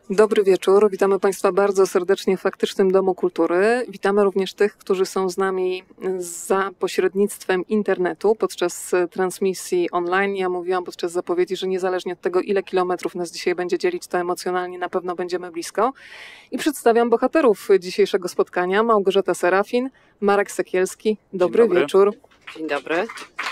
Dobry wieczór, witamy Państwa bardzo serdecznie w Faktycznym Domu Kultury. Witamy również tych, którzy są z nami za pośrednictwem internetu podczas transmisji online. Ja mówiłam podczas zapowiedzi, że niezależnie od tego, ile kilometrów nas dzisiaj będzie dzielić, to emocjonalnie na pewno będziemy blisko. I przedstawiam bohaterów dzisiejszego spotkania. Małgorzata Serafin, Marek Sekielski. Dobry wieczór. Dzień dobry.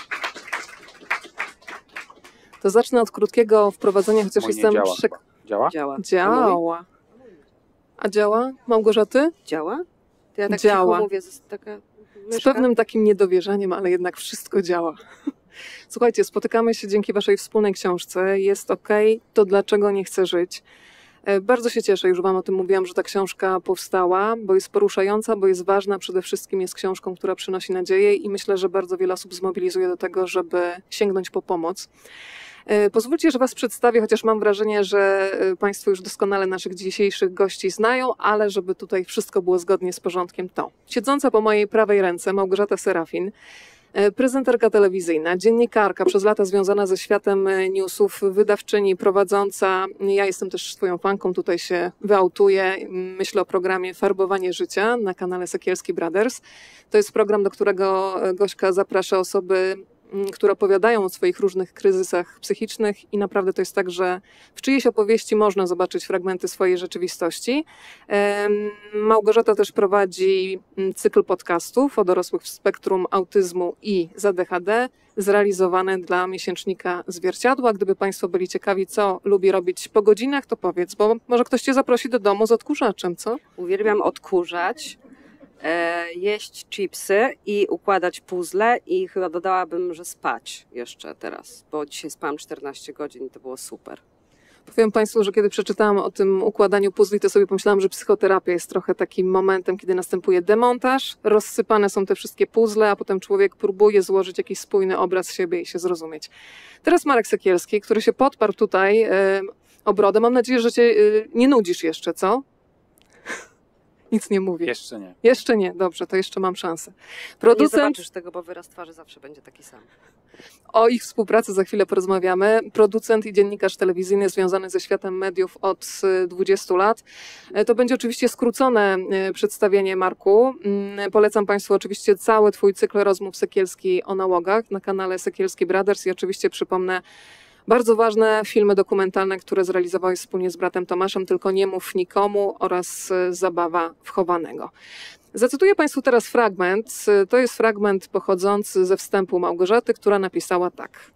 To zacznę od krótkiego wprowadzenia, chociaż jestem... Działa? Działa. A działa? Małgorzaty? Działa? To ja tak działa. cicho mówię, taka myszka. Z pewnym takim niedowierzaniem, ale jednak wszystko działa. Słuchajcie, spotykamy się dzięki Waszej wspólnej książce. Jest okej, to dlaczego nie chcę żyć? Bardzo się cieszę, już Wam o tym mówiłam, że ta książka powstała, bo jest poruszająca, bo jest ważna, przede wszystkim jest książką, która przynosi nadzieję i myślę, że bardzo wiele osób zmobilizuje do tego, żeby sięgnąć po pomoc. Pozwólcie, że Was przedstawię, chociaż mam wrażenie, że Państwo już doskonale naszych dzisiejszych gości znają, ale żeby tutaj wszystko było zgodnie z porządkiem, to siedząca po mojej prawej ręce Małgorzata Serafin, prezenterka telewizyjna, dziennikarka, przez lata związana ze światem newsów, wydawczyni, prowadząca. Ja jestem też Twoją fanką, tutaj się wyautuję. Myślę o programie Farbowanie Życia na kanale Sekielski Brothers. To jest program, do którego Gośka zaprasza osoby, które opowiadają o swoich różnych kryzysach psychicznych i naprawdę to jest tak, że w czyjejś opowieści można zobaczyć fragmenty swojej rzeczywistości. Małgorzata też prowadzi cykl podcastów o dorosłych w spektrum autyzmu i z ADHD, zrealizowane dla miesięcznika Zwierciadła. Gdyby Państwo byli ciekawi, co lubi robić po godzinach, to powiedz, bo może ktoś Cię zaprosi do domu z odkurzaczem, co? Uwielbiam odkurzać, jeść chipsy i układać puzzle i chyba dodałabym, że spać jeszcze teraz, bo dzisiaj spałam 14 godzin i to było super. Powiem Państwu, że kiedy przeczytałam o tym układaniu puzli, to sobie pomyślałam, że psychoterapia jest trochę takim momentem, kiedy następuje demontaż, rozsypane są te wszystkie puzzle, a potem człowiek próbuje złożyć jakiś spójny obraz siebie i się zrozumieć. Teraz Marek Sekielski, który się podparł tutaj obrodę. Mam nadzieję, że Cię nie nudzisz jeszcze, co? Nic nie mówię. Jeszcze nie. Jeszcze nie, dobrze, to jeszcze mam szansę. Nie zobaczysz tego, bo wyraz twarzy zawsze będzie taki sam. O ich współpracy za chwilę porozmawiamy. Producent i dziennikarz telewizyjny związany ze światem mediów od 20 lat. To będzie oczywiście skrócone przedstawienie, Marku. Polecam Państwu oczywiście cały Twój cykl rozmów Sekielski o nałogach na kanale Sekielski Brothers i oczywiście przypomnę bardzo ważne filmy dokumentalne, które zrealizowałeś wspólnie z bratem Tomaszem, Tylko nie mów nikomu oraz Zabawa wchowanego. Zacytuję Państwu teraz fragment. To jest fragment pochodzący ze wstępu Małgorzaty, która napisała tak.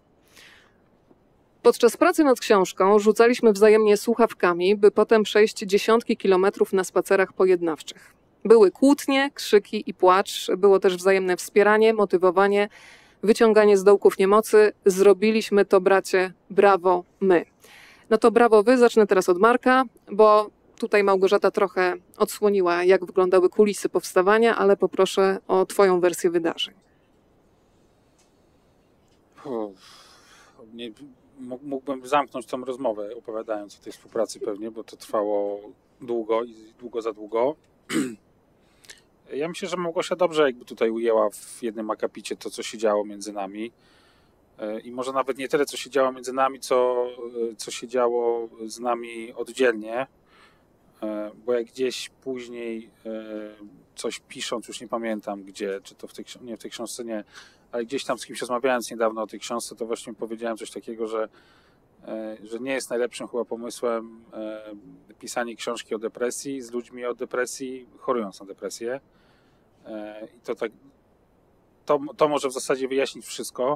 Podczas pracy nad książką rzucaliśmy wzajemnie słuchawkami, by potem przejść dziesiątki kilometrów na spacerach pojednawczych. Były kłótnie, krzyki i płacz, było też wzajemne wspieranie, motywowanie, wyciąganie z dołków niemocy. Zrobiliśmy to, bracie, brawo my. No to brawo wy, zacznę teraz od Marka, bo tutaj Małgorzata trochę odsłoniła, jak wyglądały kulisy powstawania, ale poproszę o Twoją wersję wydarzeń. Mógłbym zamknąć tą rozmowę, opowiadając o tej współpracy pewnie, bo to trwało długo i długo za długo. Ja myślę, że Małgosia dobrze jakby tutaj ujęła w jednym akapicie to, co się działo między nami. I może nawet nie tyle, co się działo między nami, co się działo z nami oddzielnie. Bo jak gdzieś później coś pisząc, już nie pamiętam gdzie, czy to nie w tej książce nie, ale gdzieś tam z kimś rozmawiając niedawno o tej książce, to właśnie powiedziałem coś takiego, że nie jest najlepszym chyba pomysłem pisanie książki o depresji z ludźmi o depresji, chorując na depresję. I to tak, to może w zasadzie wyjaśnić wszystko.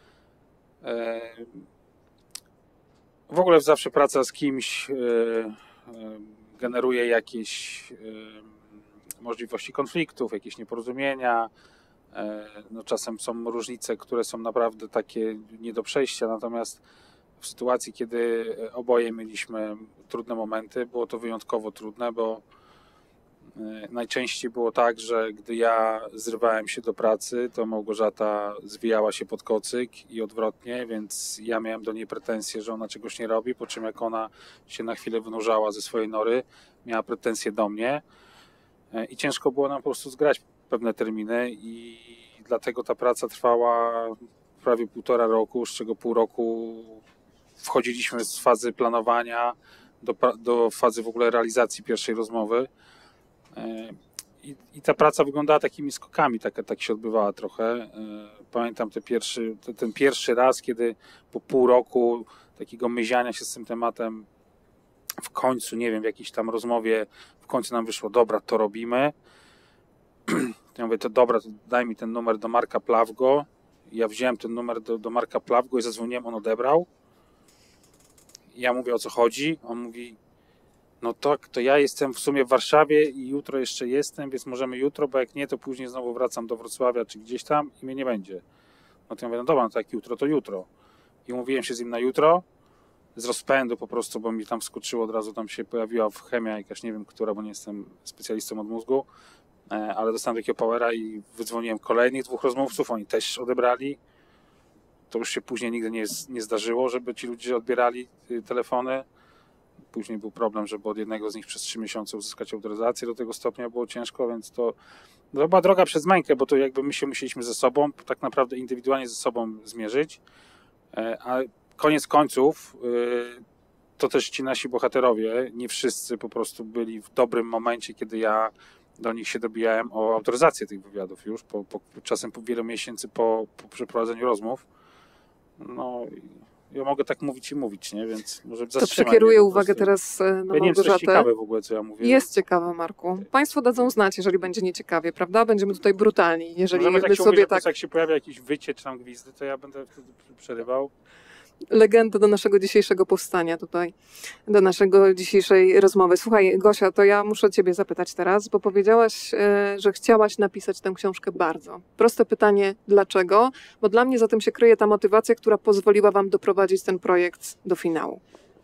W ogóle zawsze praca z kimś generuje jakieś możliwości konfliktów, jakieś nieporozumienia. No, czasem są różnice, które są naprawdę takie nie do przejścia, natomiast w sytuacji, kiedy oboje mieliśmy trudne momenty, było to wyjątkowo trudne, bo najczęściej było tak, że gdy ja zrywałem się do pracy, to Małgorzata zwijała się pod kocyk i odwrotnie, więc ja miałem do niej pretensje, że ona czegoś nie robi, po czym jak ona się na chwilę wynurzała ze swojej nory, miała pretensje do mnie i ciężko było nam po prostu zgrać pewne terminy i dlatego ta praca trwała prawie 1,5 roku, z czego pół roku wchodziliśmy z fazy planowania, do fazy w ogóle realizacji pierwszej rozmowy. I ta praca wyglądała takimi skokami, tak się odbywała trochę. Pamiętam ten pierwszy raz, kiedy po pół roku takiego myziania się z tym tematem w końcu, nie wiem, w jakiejś tam rozmowie, w końcu nam wyszło, dobra, to robimy. Ja mówię, to dobra, to daj mi ten numer do Marka Plawgo. Ja wziąłem ten numer do Marka Plawgo i zadzwoniłem, on odebrał. Ja mówię, o co chodzi? On mówi, no tak, to ja jestem w sumie w Warszawie i jutro jeszcze jestem, więc możemy jutro, bo jak nie, to później znowu wracam do Wrocławia czy gdzieś tam i mnie nie będzie. No to ja mówię, no dobra, no tak jutro, to jutro. I umówiłem się z nim na jutro, z rozpędu po prostu, bo mi tam wskoczyło od razu, tam się pojawiła chemia jakaś, nie wiem która, bo nie jestem specjalistą od mózgu, ale dostałem takiego powera i wydzwoniłem kolejnych 2 rozmówców, oni też odebrali. To już się później nigdy nie zdarzyło, żeby ci ludzie odbierali telefony. Później był problem, żeby od jednego z nich przez 3 miesiące uzyskać autoryzację, do tego stopnia było ciężko, więc to była droga przez mękę, bo to jakby my się musieliśmy ze sobą, tak naprawdę indywidualnie ze sobą zmierzyć, a koniec końców to też ci nasi bohaterowie, nie wszyscy po prostu byli w dobrym momencie, kiedy ja do nich się dobijałem o autoryzację tych wywiadów już, czasem po wielu miesięcy po przeprowadzeniu rozmów. No ja mogę tak mówić i mówić, nie? Więc może To zatrzymaj przekieruję mnie po uwagę prostu. teraz na Ja nie wiem, czy to jest Małgorzatę. ciekawe w ogóle, co ja mówię. Jest ciekawe, Marku. Państwo dadzą znać, jeżeli będzie nieciekawie, prawda? Będziemy tutaj brutalni, jeżeli Możemy tak my się sobie mówić, że po tak prostu jak się pojawia jakiś wycie czy tam gwizdy, to ja będę wtedy przerywał. legendę do naszego dzisiejszego powstania tutaj, do naszego dzisiejszej rozmowy. Słuchaj, Gosia, to ja muszę ciebie zapytać teraz, bo powiedziałaś, że chciałaś napisać tę książkę bardzo. Proste pytanie, dlaczego? Bo dla mnie za tym się kryje ta motywacja, która pozwoliła wam doprowadzić ten projekt do finału.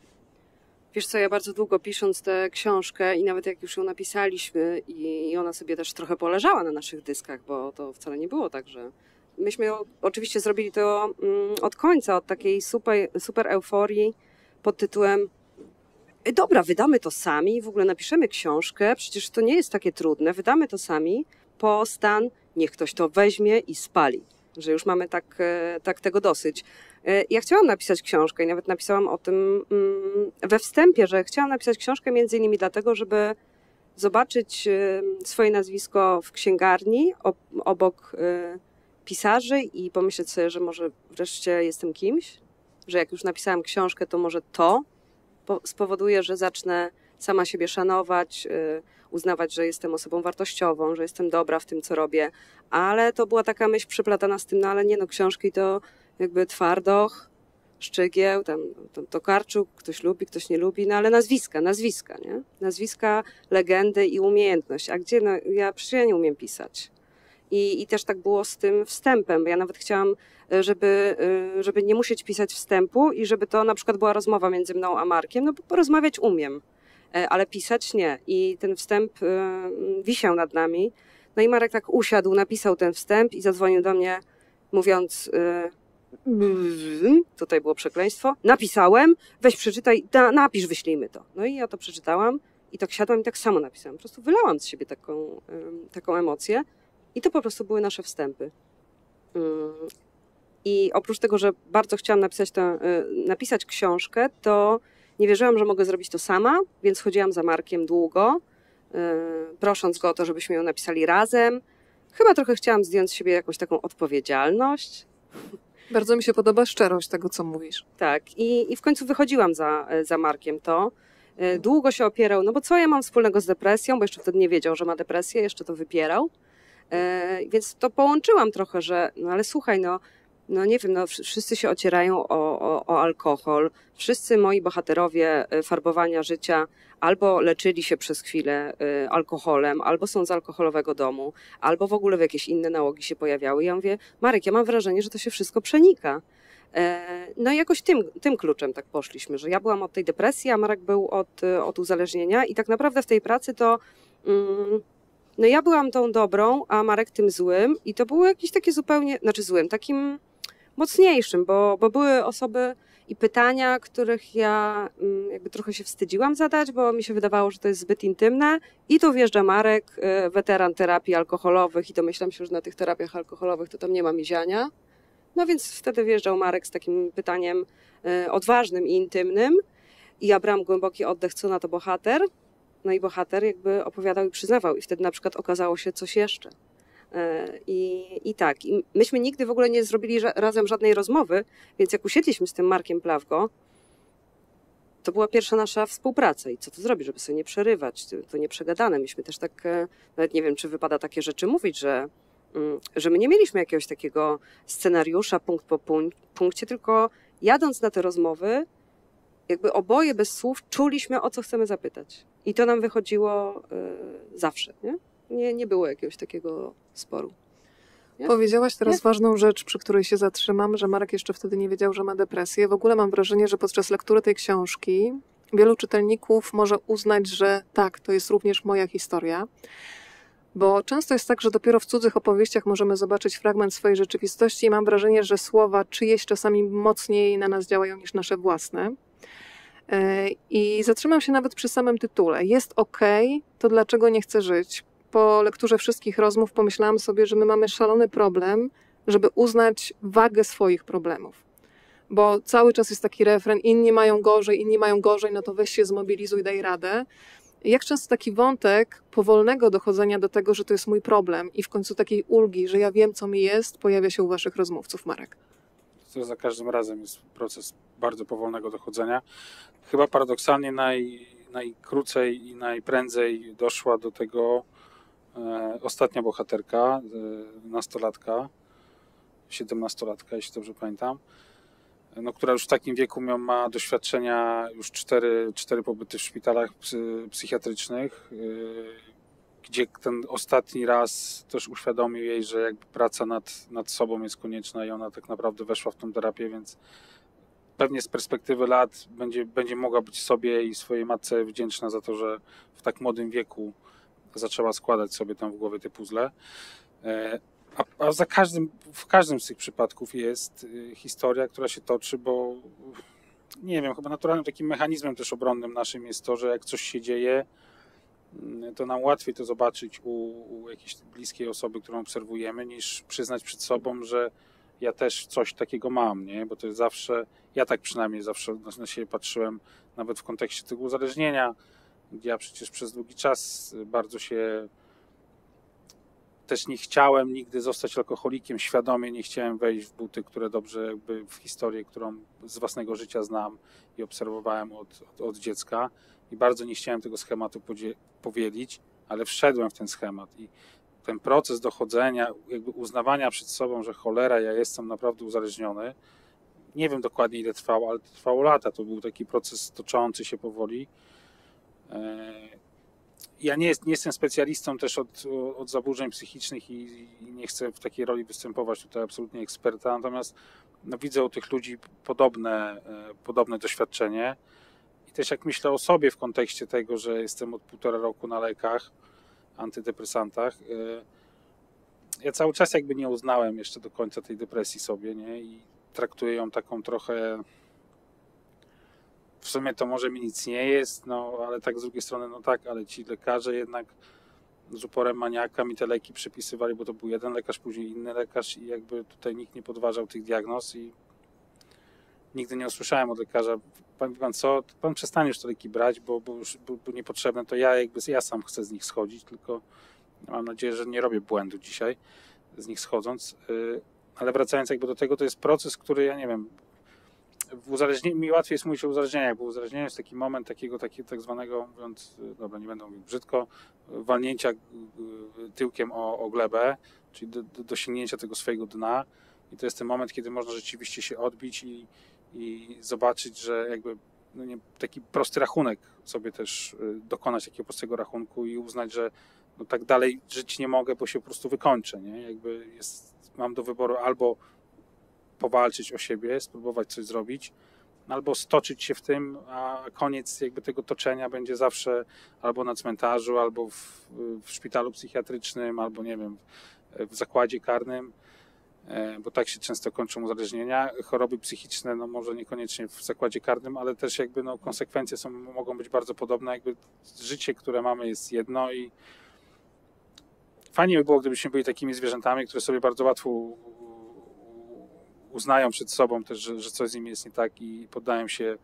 Wiesz co, ja bardzo długo pisząc tę książkę i nawet jak już ją napisaliśmy i ona sobie też trochę poleżała na naszych dyskach, bo to wcale nie było tak, że myśmy oczywiście zrobili to od końca, od takiej super euforii pod tytułem dobra, wydamy to sami, w ogóle napiszemy książkę, przecież to nie jest takie trudne, wydamy to sami, po stan, niech ktoś to weźmie i spali, że już mamy tak tego dosyć. Ja chciałam napisać książkę i nawet napisałam o tym we wstępie, że chciałam napisać książkę między innymi dlatego, żeby zobaczyć swoje nazwisko w księgarni obok pisarzy i pomyśleć sobie, że może wreszcie jestem kimś, że jak już napisałam książkę, to może to spowoduje, że zacznę sama siebie szanować, uznawać, że jestem osobą wartościową, że jestem dobra w tym, co robię, ale to była taka myśl przyplatana z tym, no ale nie no, książki to jakby Twardoch, Szczygieł, tam Tokarczuk, ktoś lubi, ktoś nie lubi, no ale nazwiska, nie? Nazwiska, legendy i umiejętność. A gdzie? No przecież ja nie umiem pisać. I też tak było z tym wstępem, bo ja nawet chciałam, żeby nie musieć pisać wstępu i żeby to na przykład była rozmowa między mną a Markiem, no bo porozmawiać umiem, ale pisać nie. I ten wstęp wisiał nad nami. No i Marek tak usiadł, napisał ten wstęp i zadzwonił do mnie mówiąc, tutaj było przekleństwo, napisałem, weź przeczytaj, napisz, wyślijmy to. No i ja to przeczytałam i tak siadłam i tak samo napisałam. Po prostu wylałam z siebie taką emocję i to po prostu były nasze wstępy. I oprócz tego, że bardzo chciałam napisać książkę, to nie wierzyłam, że mogę zrobić to sama, więc chodziłam za Markiem długo, prosząc go o to, żebyśmy ją napisali razem. Chyba trochę chciałam zdjąć z siebie jakąś taką odpowiedzialność. Bardzo mi się podoba szczerość tego, co mówisz. Tak, i w końcu wychodziłam za Markiem to. Długo się opierał, no bo co ja mam wspólnego z depresją, bo jeszcze wtedy nie wiedział, że ma depresję, jeszcze to wypierał. Więc to połączyłam trochę, że no ale słuchaj, no nie wiem, no wszyscy się ocierają o alkohol, wszyscy moi bohaterowie farbowania życia albo leczyli się przez chwilę alkoholem, albo są z alkoholowego domu, albo w ogóle w jakieś inne nałogi się pojawiały. Ja mówię, Marek, ja mam wrażenie, że to się wszystko przenika. No i jakoś tym kluczem tak poszliśmy, że ja byłam od tej depresji, a Marek był od uzależnienia i tak naprawdę w tej pracy to no ja byłam tą dobrą, a Marek tym złym i to było jakieś takie zupełnie, znaczy złym, takim mocniejszym, bo były osoby i pytania, których ja jakby trochę się wstydziłam zadać, bo mi się wydawało, że to jest zbyt intymne i tu wjeżdża Marek, weteran terapii alkoholowych i domyślam się, że na tych terapiach alkoholowych to tam nie ma miziania. No więc wtedy wjeżdżał Marek z takim pytaniem odważnym i intymnym I ja brałam głęboki oddech, co na to bohater. No i bohater jakby opowiadał i przyznawał. I wtedy na przykład okazało się coś jeszcze. I tak, i myśmy nigdy w ogóle nie zrobili razem żadnej rozmowy, więc jak usiedliśmy z tym Markiem Plawgo, to była pierwsza nasza współpraca. I co to zrobić, żeby sobie nie przerywać? To nieprzegadane. Myśmy też tak, nawet nie wiem, czy wypada takie rzeczy mówić, że my nie mieliśmy jakiegoś takiego scenariusza punkt po punkcie, tylko jadąc na te rozmowy, jakby oboje bez słów czuliśmy, o co chcemy zapytać. I to nam wychodziło zawsze, nie? Nie było jakiegoś takiego sporu. Nie? Powiedziałaś teraz Nie? ważną rzecz, przy której się zatrzymam, że Marek jeszcze wtedy nie wiedział, że ma depresję. W ogóle mam wrażenie, że podczas lektury tej książki wielu czytelników może uznać, że tak, to jest również moja historia. Bo często jest tak, że dopiero w cudzych opowieściach możemy zobaczyć fragment swojej rzeczywistości i mam wrażenie, że słowa czyjeś czasami mocniej na nas działają niż nasze własne. I zatrzymam się nawet przy samym tytule. Jest okej, to dlaczego nie chcę żyć? Po lekturze wszystkich rozmów pomyślałam sobie, że my mamy szalony problem, żeby uznać wagę swoich problemów. Bo cały czas jest taki refren, inni mają gorzej, no to weź się zmobilizuj, daj radę. Jak często taki wątek powolnego dochodzenia do tego, że to jest mój problem i w końcu takiej ulgi, że ja wiem, co mi jest, pojawia się u waszych rozmówców, Marek? To za każdym razem jest proces bardzo powolnego dochodzenia. Chyba paradoksalnie najkrócej i najprędzej doszła do tego ostatnia bohaterka, nastolatka, 17-latka, jeśli dobrze pamiętam, no, która już w takim wieku ma doświadczenia, już cztery pobyty w szpitalach psychiatrycznych, gdzie ten ostatni raz też uświadomił jej, że jakby praca nad sobą jest konieczna i ona tak naprawdę weszła w tą terapię, więc pewnie z perspektywy lat będzie mogła być sobie i swojej matce wdzięczna za to, że w tak młodym wieku zaczęła składać sobie tam w głowie te puzzle. A w każdym z tych przypadków jest historia, która się toczy, bo nie wiem, chyba naturalnym takim mechanizmem też obronnym naszym jest to, że jak coś się dzieje, to nam łatwiej to zobaczyć u jakiejś bliskiej osoby, którą obserwujemy, niż przyznać przed sobą, że ja też coś takiego mam, nie? Bo to jest zawsze, ja tak przynajmniej zawsze na siebie patrzyłem, nawet w kontekście tego uzależnienia, gdzie ja przecież przez długi czas bardzo się też nie chciałem nigdy zostać alkoholikiem, świadomie nie chciałem wejść w buty, które dobrze jakby w historię, którą z własnego życia znam i obserwowałem od dziecka i bardzo nie chciałem tego schematu powielić, ale wszedłem w ten schemat i ten proces dochodzenia, jakby uznawania przed sobą, że cholera, ja jestem naprawdę uzależniony, nie wiem dokładnie ile trwało, ale to trwało lata, to był taki proces toczący się powoli. Ja nie jestem specjalistą też od zaburzeń psychicznych i nie chcę w takiej roli występować tutaj absolutnie eksperta, natomiast no, widzę u tych ludzi podobne doświadczenie i też jak myślę o sobie w kontekście tego, że jestem od 1,5 roku na lekach, antydepresantach, ja cały czas jakby nie uznałem jeszcze do końca tej depresji sobie, nie? I traktuję ją taką trochę, w sumie to może mi nic nie jest, no ale tak z drugiej strony, no tak, ale ci lekarze jednak z uporem maniaka mi te leki przepisywali, bo to był jeden lekarz, później inny lekarz i jakby tutaj nikt nie podważał tych diagnoz i nigdy nie usłyszałem od lekarza, pan co, pan przestanie już te leki brać, bo niepotrzebne, to ja sam chcę z nich schodzić, tylko mam nadzieję, że nie robię błędu dzisiaj z nich schodząc, ale wracając jakby do tego, to jest proces, który ja nie wiem, w uzależnieniu, mi łatwiej jest mówić o uzależnieniach, bo uzależnienie jest taki moment takiego tak zwanego, mówiąc, dobra, nie będę mówił brzydko, walnięcia tyłkiem o glebę, czyli dosięgnięcia tego swojego dna i to jest ten moment, kiedy można rzeczywiście się odbić i zobaczyć, że jakby no nie, taki prosty rachunek sobie też dokonać takiego prostego rachunku i uznać, że no tak dalej żyć nie mogę, bo się po prostu wykończę, nie? Jakby mam do wyboru albo powalczyć o siebie, spróbować coś zrobić, albo stoczyć się w tym, a koniec jakby tego toczenia będzie zawsze albo na cmentarzu, albo w szpitalu psychiatrycznym, albo nie wiem, w zakładzie karnym, bo tak się często kończą uzależnienia. Choroby psychiczne, no może niekoniecznie w zakładzie karnym, ale też jakby no konsekwencje mogą być bardzo podobne, jakby życie, które mamy jest jedno i fajnie by było, gdybyśmy byli takimi zwierzętami, które sobie bardzo łatwo uznają przed sobą też, że coś z nimi jest nie tak i poddają się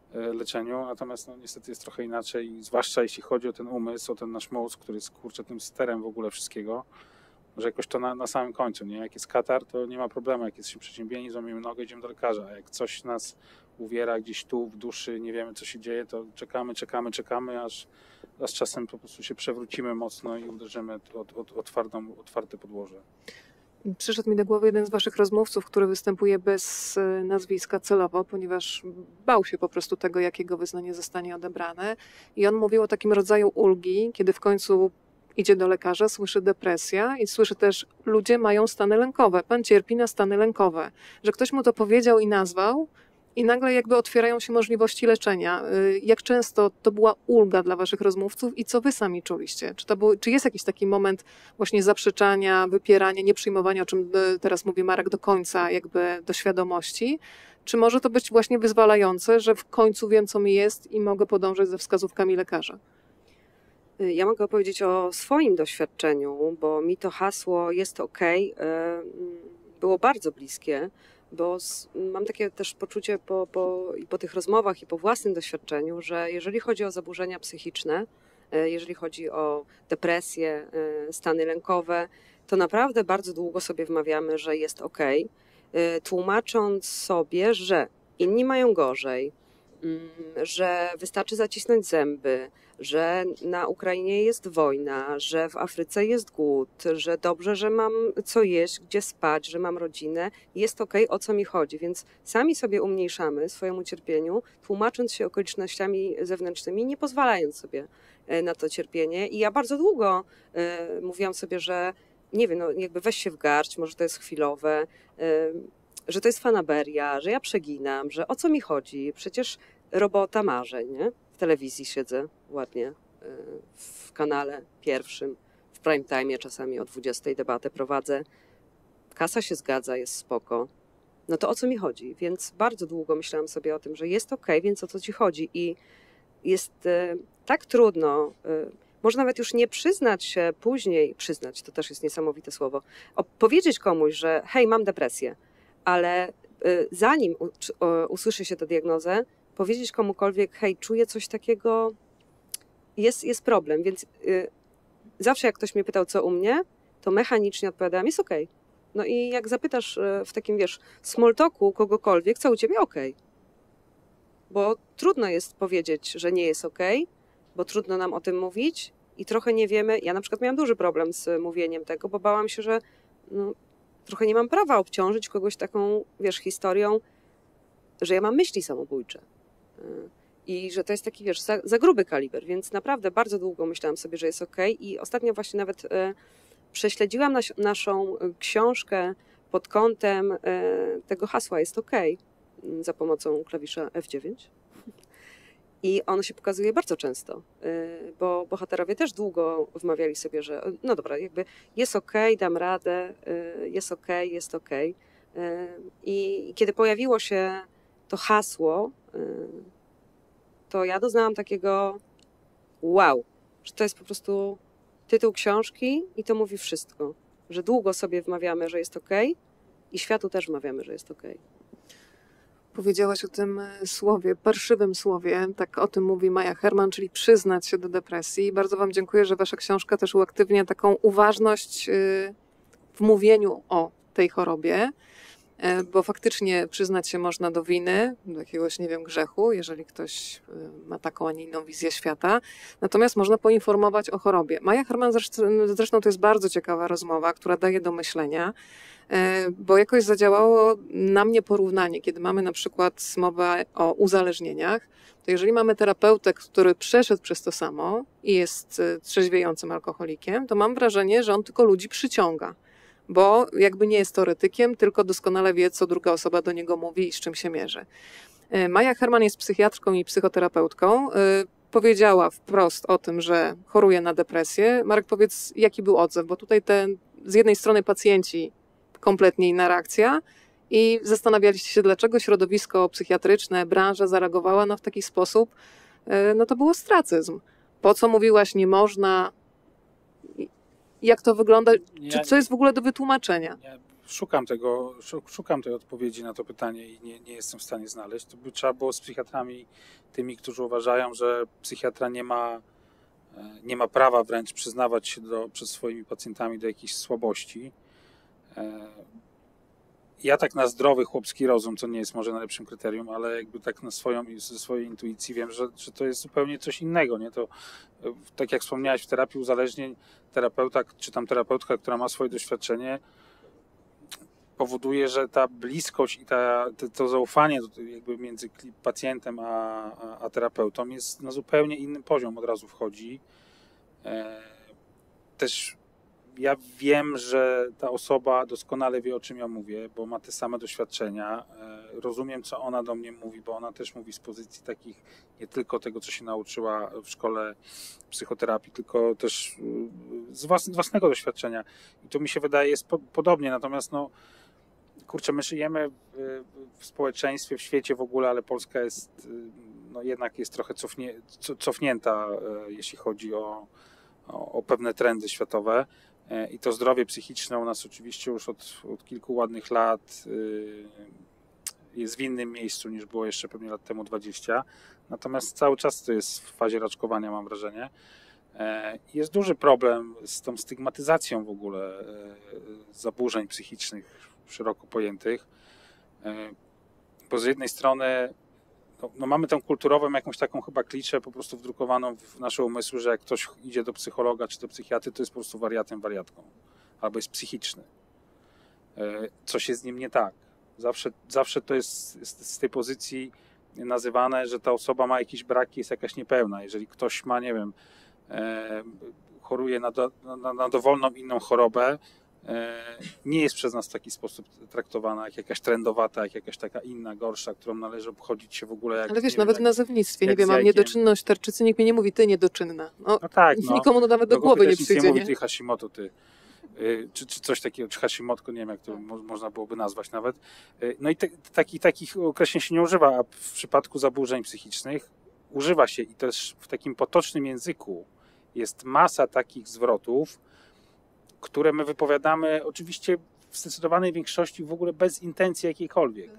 leczeniu, natomiast no, niestety jest trochę inaczej, zwłaszcza jeśli chodzi o ten umysł, o ten nasz mózg, który jest kurczę tym sterem w ogóle wszystkiego, że jakoś to na samym końcu, nie? Jak jest katar, to nie ma problemu, jak jesteśmy przeziębieni, złamimy nogę, idziemy do lekarza, a jak coś nas uwiera gdzieś tu w duszy, nie wiemy co się dzieje, to czekamy, aż czasem po prostu się przewrócimy mocno i uderzymy o twarde podłoże. Przyszedł mi do głowy jeden z waszych rozmówców, który występuje bez nazwiska celowo, ponieważ bał się po prostu tego, jakiego wyznanie zostanie odebrane. I on mówił o takim rodzaju ulgi, kiedy w końcu idzie do lekarza, słyszy depresja i słyszy też, ludzie mają stany lękowe, pan cierpi na stany lękowe. Że ktoś mu to powiedział i nazwał i nagle jakby otwierają się możliwości leczenia. Jak często to była ulga dla waszych rozmówców i co wy sami czuliście? Czy jest jakiś taki moment właśnie zaprzeczania, wypierania, nieprzyjmowania, o czym teraz mówi Marek, do końca jakby do świadomości? Czy może to być właśnie wyzwalające, że w końcu wiem, co mi jest i mogę podążać za wskazówkami lekarza? Ja mogę opowiedzieć o swoim doświadczeniu, bo mi to hasło jest okej, było bardzo bliskie, bo mam takie też poczucie po tych rozmowach i po własnym doświadczeniu, że jeżeli chodzi o zaburzenia psychiczne, jeżeli chodzi o depresję, stany lękowe, to naprawdę bardzo długo sobie wmawiamy, że jest okej, tłumacząc sobie, że inni mają gorzej, że wystarczy zacisnąć zęby, że na Ukrainie jest wojna, że w Afryce jest głód, że dobrze, że mam co jeść, gdzie spać, że mam rodzinę, jest okej, o co mi chodzi. Więc sami sobie umniejszamy swojemu cierpieniu, tłumacząc się okolicznościami zewnętrznymi, nie pozwalając sobie na to cierpienie. I ja bardzo długo mówiłam sobie, że nie wiem, no jakby weź się w garść, może to jest chwilowe, że to jest fanaberia, że ja przeginam, że o co mi chodzi? Przecież robota marzeń, nie? W telewizji siedzę ładnie, w kanale pierwszym, w prime time czasami o 20 debatę prowadzę. Kasa się zgadza, jest spoko. No to o co mi chodzi? Więc bardzo długo myślałam sobie o tym, że jest okej, więc o co ci chodzi? I jest tak trudno, może nawet już nie przyznać się później, przyznać, to też jest niesamowite słowo, powiedzieć komuś, że hej, mam depresję, ale zanim usłyszy się tę diagnozę, powiedzieć komukolwiek, hej, czuję coś takiego, jest problem, więc zawsze jak ktoś mnie pytał, co u mnie, to mechanicznie odpowiadałam, jest okej. No i jak zapytasz w takim, small talku kogokolwiek, co u ciebie, okej. Bo trudno jest powiedzieć, że nie jest okej, bo trudno nam o tym mówić i trochę nie wiemy, ja na przykład miałam duży problem z mówieniem tego, bo bałam się, że trochę nie mam prawa obciążyć kogoś taką, historią, że ja mam myśli samobójcze. I że to jest taki, za gruby kaliber, więc naprawdę bardzo długo myślałam sobie, że jest okej. I ostatnio właśnie nawet prześledziłam naszą książkę pod kątem tego hasła jest okej, za pomocą klawisza F9. I ono się pokazuje bardzo często, bo bohaterowie też długo wmawiali sobie, że no dobra, jakby jest okej, dam radę, jest okej. I kiedy pojawiło się to hasło, to ja doznałam takiego wow, że to jest po prostu tytuł książki i to mówi wszystko. Że długo sobie wmawiamy, że jest okej i światu też wmawiamy, że jest okej. Powiedziałaś o tym słowie, parszywym słowie, tak o tym mówi Maja Herman, czyli przyznać się do depresji. Bardzo wam dziękuję, że wasza książka też uaktywnia taką uważność w mówieniu o tej chorobie, bo faktycznie przyznać się można do winy, do jakiegoś, grzechu, jeżeli ktoś ma taką, a nie inną wizję świata. Natomiast można poinformować o chorobie. Maja Herman zresztą to jest bardzo ciekawa rozmowa, która daje do myślenia, bo jakoś zadziałało na mnie porównanie, kiedy mamy na przykład mowę o uzależnieniach, to jeżeli mamy terapeutę, który przeszedł przez to samo i jest trzeźwiejącym alkoholikiem, to mam wrażenie, że on tylko ludzi przyciąga, bo jakby nie jest teoretykiem, tylko doskonale wie, co druga osoba do niego mówi i z czym się mierzy. Maja Herman jest psychiatrką i psychoterapeutką. Powiedziała wprost o tym, że choruje na depresję. Marek, powiedz, jaki był odzew, bo tutaj z jednej strony pacjenci kompletnie inna reakcja i zastanawialiście się, dlaczego środowisko psychiatryczne, branża zareagowała w taki sposób. No to był ostracyzm. Po co mówiłaś, nie można? Jak to wygląda? Co jest w ogóle do wytłumaczenia? szukam tej odpowiedzi na to pytanie i nie jestem w stanie znaleźć. To by trzeba było z psychiatrami, tymi, którzy uważają, że psychiatra nie ma prawa wręcz przyznawać się przed swoimi pacjentami do jakiejś słabości. Ja tak na zdrowy chłopski rozum, co nie jest może najlepszym kryterium, ale jakby tak ze swojej intuicji wiem, że to jest zupełnie coś innego. Nie? To, tak jak wspomniałeś, w terapii uzależnień terapeuta czy tam terapeutka, która ma swoje doświadczenie, powoduje, że ta bliskość i to zaufanie jakby między pacjentem a terapeutą jest na zupełnie innym poziom, od razu wchodzi. Też ja wiem, że ta osoba doskonale wie, o czym ja mówię, bo ma te same doświadczenia. Rozumiem, co ona do mnie mówi, bo ona też mówi z pozycji takich nie tylko tego, co się nauczyła w szkole psychoterapii, tylko też z własnego doświadczenia. I to mi się wydaje jest podobnie. Natomiast no, kurczę, my żyjemy w społeczeństwie, w świecie w ogóle, ale Polska jest, no jednak jest trochę cofnięta, jeśli chodzi o pewne trendy światowe. I to zdrowie psychiczne u nas oczywiście już od kilku ładnych lat jest w innym miejscu niż było jeszcze pewnie lat temu 20. Natomiast cały czas to jest w fazie raczkowania, mam wrażenie. Jest duży problem z tą stygmatyzacją w ogóle zaburzeń psychicznych szeroko pojętych. Bo z jednej strony no mamy tę kulturową jakąś taką chyba kliszę po prostu wdrukowaną w nasze umysły, że jak ktoś idzie do psychologa czy do psychiatry, to jest po prostu wariatem, wariatką. Albo jest psychiczny. Coś jest z nim nie tak. Zawsze to jest z tej pozycji nazywane, że ta osoba ma jakieś braki, jest jakaś niepełna. Jeżeli ktoś ma, nie wiem, choruje na dowolną inną chorobę, nie jest przez nas w taki sposób traktowana jak jakaś trendowata, jak jakaś taka inna, gorsza, którą należy obchodzić się w ogóle jak... Ale wiesz, wiem, nawet w nazewnictwie, nie wiem, mam jajkiem. niedoczynność tarczycy, nikt mi nie mówi, ty niedoczynna. No tak, nikomu nawet do głowy nie przyjdzie, nie mówi, nie? ty Hashimoto, ty. Czy coś takiego, czy Hashimotko, nie wiem, jak to można byłoby nazwać nawet. No i takich określeń się nie używa, a w przypadku zaburzeń psychicznych używa się i też w takim potocznym języku jest masa takich zwrotów, które my wypowiadamy oczywiście w zdecydowanej większości w ogóle bez intencji jakiejkolwiek.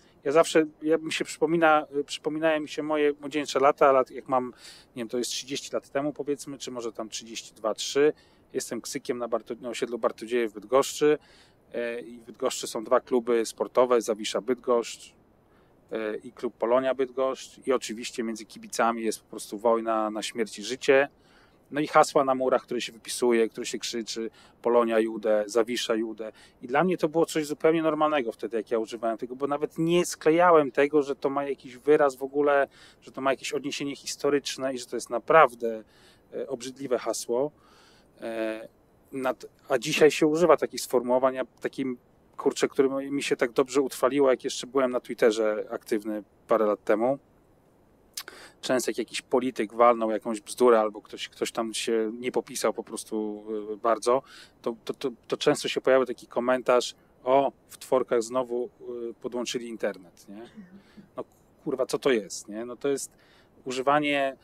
Mi się przypominają mi się moje młodzieńcze lata, jak mam, nie wiem, to jest 30 lat temu powiedzmy, czy może tam 32-3. Jestem ksykiem na osiedlu Bartodzieje w Bydgoszczy i w Bydgoszczy są dwa kluby sportowe, Zawisza Bydgoszcz i klub Polonia Bydgoszcz i oczywiście między kibicami jest po prostu wojna na śmierć i życie. No i hasła na murach, które się wypisuje, które się krzyczy Polonia Jude, Zawisza Jude. I dla mnie to było coś zupełnie normalnego wtedy, jak ja używałem tego, bo nawet nie sklejałem tego, że to ma jakiś wyraz w ogóle, że to ma jakieś odniesienie historyczne i że to jest naprawdę obrzydliwe hasło. A dzisiaj się używa takich sformułowań, takim, kurczę, które mi się tak dobrze utrwaliło, jak jeszcze byłem na Twitterze aktywny parę lat temu. Często jak jakiś polityk walnął jakąś bzdurę albo ktoś tam się nie popisał po prostu bardzo, to często się pojawiał taki komentarz: o, w Tworkach znowu podłączyli internet, nie? No kurwa, co to jest, nie? No to jest używanie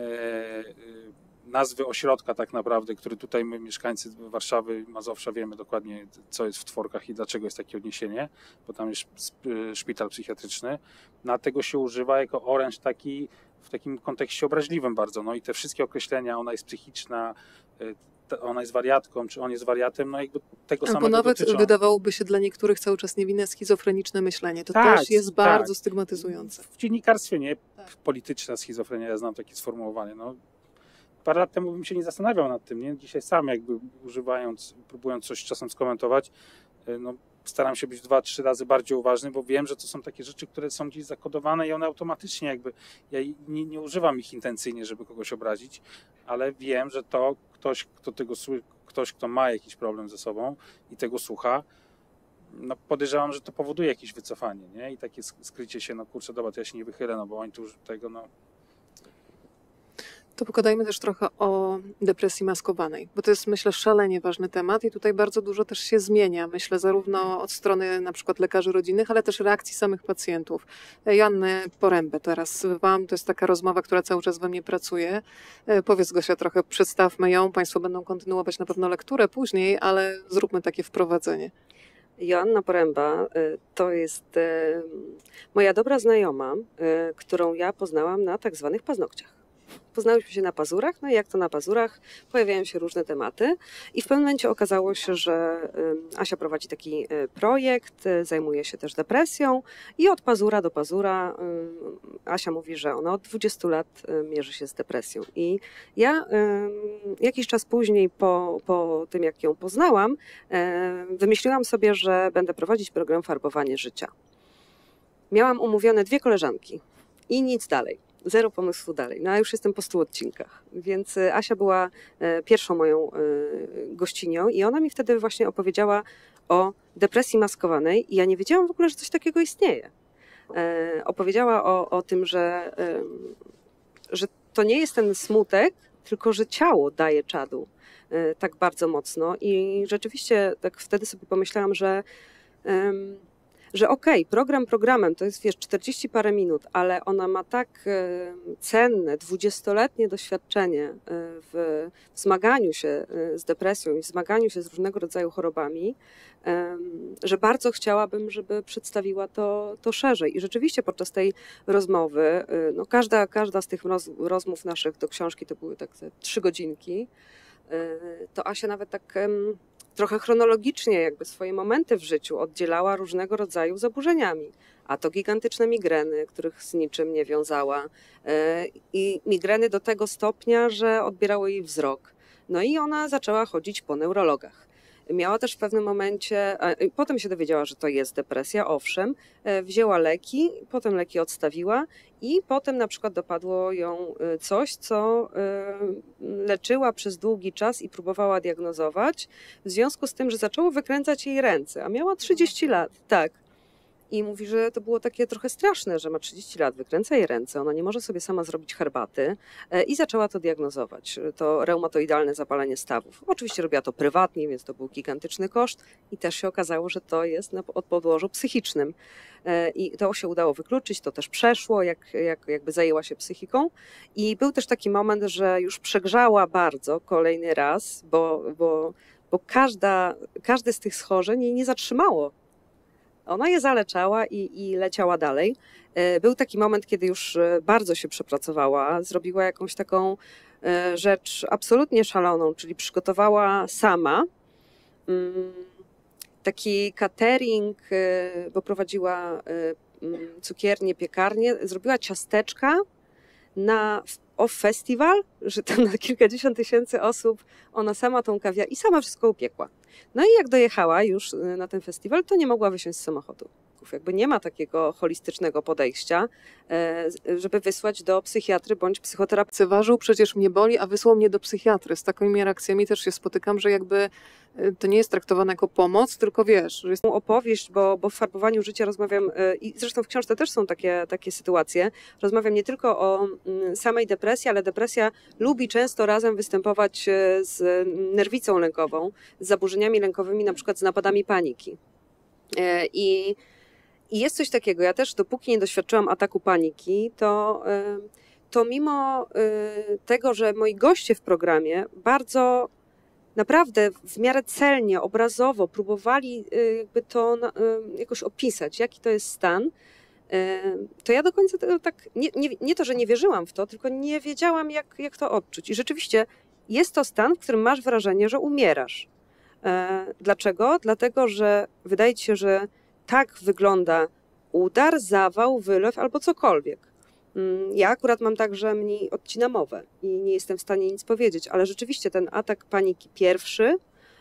nazwy ośrodka tak naprawdę, który tutaj my, mieszkańcy Warszawy, Mazowsza, wiemy dokładnie, co jest w Tworkach i dlaczego jest takie odniesienie, bo tam jest szpital psychiatryczny. Na tego się używa jako oręż taki w takim kontekście obraźliwym bardzo. No i te wszystkie określenia, ona jest psychiczna, ona jest wariatką, czy on jest wariatem, no jakby tego samego Albo nawet dotyczą. wydawałoby się dla niektórych cały czas niewinne schizofreniczne myślenie. To Tak, też jest tak. bardzo stygmatyzujące. W dziennikarstwie nie, Tak. polityczna schizofrenia, ja znam takie sformułowanie. No, parę lat temu bym się nie zastanawiał nad tym, nie? Dzisiaj sam jakby próbując coś czasem skomentować, no, staram się być 2-3 razy bardziej uważny, bo wiem, że to są takie rzeczy, które są gdzieś zakodowane i one automatycznie jakby, ja nie używam ich intencyjnie, żeby kogoś obrazić, ale wiem, że to ktoś, kto ma jakiś problem ze sobą i tego słucha, no podejrzewam, że to powoduje jakieś wycofanie, nie? I takie skrycie się, no kurczę, dobra, to ja się nie wychylę, no bo oni tu już tego, no... To pogadajmy też trochę o depresji maskowanej, bo to jest, myślę, szalenie ważny temat i tutaj bardzo dużo też się zmienia. Myślę zarówno od strony na przykład lekarzy rodzinnych, ale też reakcji samych pacjentów. Joannę Porębę teraz wam, to jest taka rozmowa, która cały czas we mnie pracuje. Powiedz, Gosia, trochę przedstawmy ją. Państwo będą kontynuować na pewno lekturę później, ale zróbmy takie wprowadzenie. Joanna Poręba to jest moja dobra znajoma, którą ja poznałam na tak zwanych paznokciach. Poznałyśmy się na pazurach, no i jak to na pazurach, pojawiają się różne tematy i w pewnym momencie okazało się, że Asia prowadzi taki projekt, zajmuje się też depresją i od pazura do pazura Asia mówi, że ona od 20 lat mierzy się z depresją. I ja jakiś czas później, po tym jak ją poznałam, wymyśliłam sobie, że będę prowadzić program Farbowanie życia. Miałam umówione 2 koleżanki i nic dalej. 0 pomysłu dalej. No a już jestem po 100 odcinkach. Więc Asia była pierwszą moją gościnią i ona mi wtedy właśnie opowiedziała o depresji maskowanej i ja nie wiedziałam w ogóle, że coś takiego istnieje. Opowiedziała o tym, że to nie jest ten smutek, tylko że ciało daje czadu tak bardzo mocno i rzeczywiście tak wtedy sobie pomyślałam, że okej, program programem, to jest 40 parę minut, ale ona ma tak cenne 20-letnie doświadczenie w zmaganiu się z depresją i w zmaganiu się z różnego rodzaju chorobami, że bardzo chciałabym, żeby przedstawiła to szerzej. I rzeczywiście podczas tej rozmowy, no każda z tych rozmów naszych do książki to były tak 3 godzinki, to Asia nawet tak trochę chronologicznie jakby swoje momenty w życiu oddzielała różnego rodzaju zaburzeniami. A to gigantyczne migreny, których z niczym nie wiązała. I migreny do tego stopnia, że odbierało jej wzrok. No i ona zaczęła chodzić po neurologach. Miała też w pewnym momencie, potem się dowiedziała, że to jest depresja, owszem, wzięła leki, potem leki odstawiła i potem na przykład dopadło ją coś, co leczyła przez długi czas i próbowała diagnozować, w związku z tym, że zaczęło wykręcać jej ręce, a miała 30 lat, tak. I mówi, że to było takie trochę straszne, że ma 30 lat, wykręca jej ręce, ona nie może sobie sama zrobić herbaty i zaczęła to diagnozować. To reumatoidalne zapalenie stawów. Oczywiście robiła to prywatnie, więc to był gigantyczny koszt i też się okazało, że to jest na podłożu psychicznym. I to się udało wykluczyć, to też przeszło, jakby zajęła się psychiką. I był też taki moment, że już przegrzała bardzo kolejny raz, bo każde z tych schorzeń jej nie zatrzymało. Ona je zaleczała i leciała dalej. Był taki moment, kiedy już bardzo się przepracowała, zrobiła jakąś taką rzecz absolutnie szaloną, czyli przygotowała sama taki catering, bo prowadziła cukiernię, piekarnię, zrobiła ciasteczka na festiwal, że tam na kilkadziesiąt tysięcy osób, ona sama tą kawiarnię i sama wszystko upiekła. No i jak dojechała już na ten festiwal, to nie mogła wysiąść z samochodu. Jakby nie ma takiego holistycznego podejścia, żeby wysłać do psychiatry bądź psychoterapeuty. Lekceważył, przecież mnie boli, a wysłał mnie do psychiatry. Z takimi reakcjami też się spotykam, że jakby to nie jest traktowane jako pomoc, tylko wiesz, że jest... Opowieść, bo w farbowaniu życia rozmawiam, i zresztą w książce też są takie sytuacje, rozmawiam nie tylko o samej depresji, ale depresja lubi często razem występować z nerwicą lękową, z zaburzeniami lękowymi, na przykład z napadami paniki. I jest coś takiego, ja też dopóki nie doświadczyłam ataku paniki, to mimo tego, że moi goście w programie bardzo naprawdę w miarę celnie, obrazowo próbowali jakby to jakoś opisać, jaki to jest stan, to ja do końca tego tak, nie to, że nie wierzyłam w to, tylko nie wiedziałam, jak to odczuć. I rzeczywiście jest to stan, w którym masz wrażenie, że umierasz. Dlaczego? Dlatego, że wydaje ci się, że tak wygląda udar, zawał, wylew albo cokolwiek. Ja akurat mam tak, że mi odcina mowę i nie jestem w stanie nic powiedzieć, ale rzeczywiście ten atak paniki pierwszy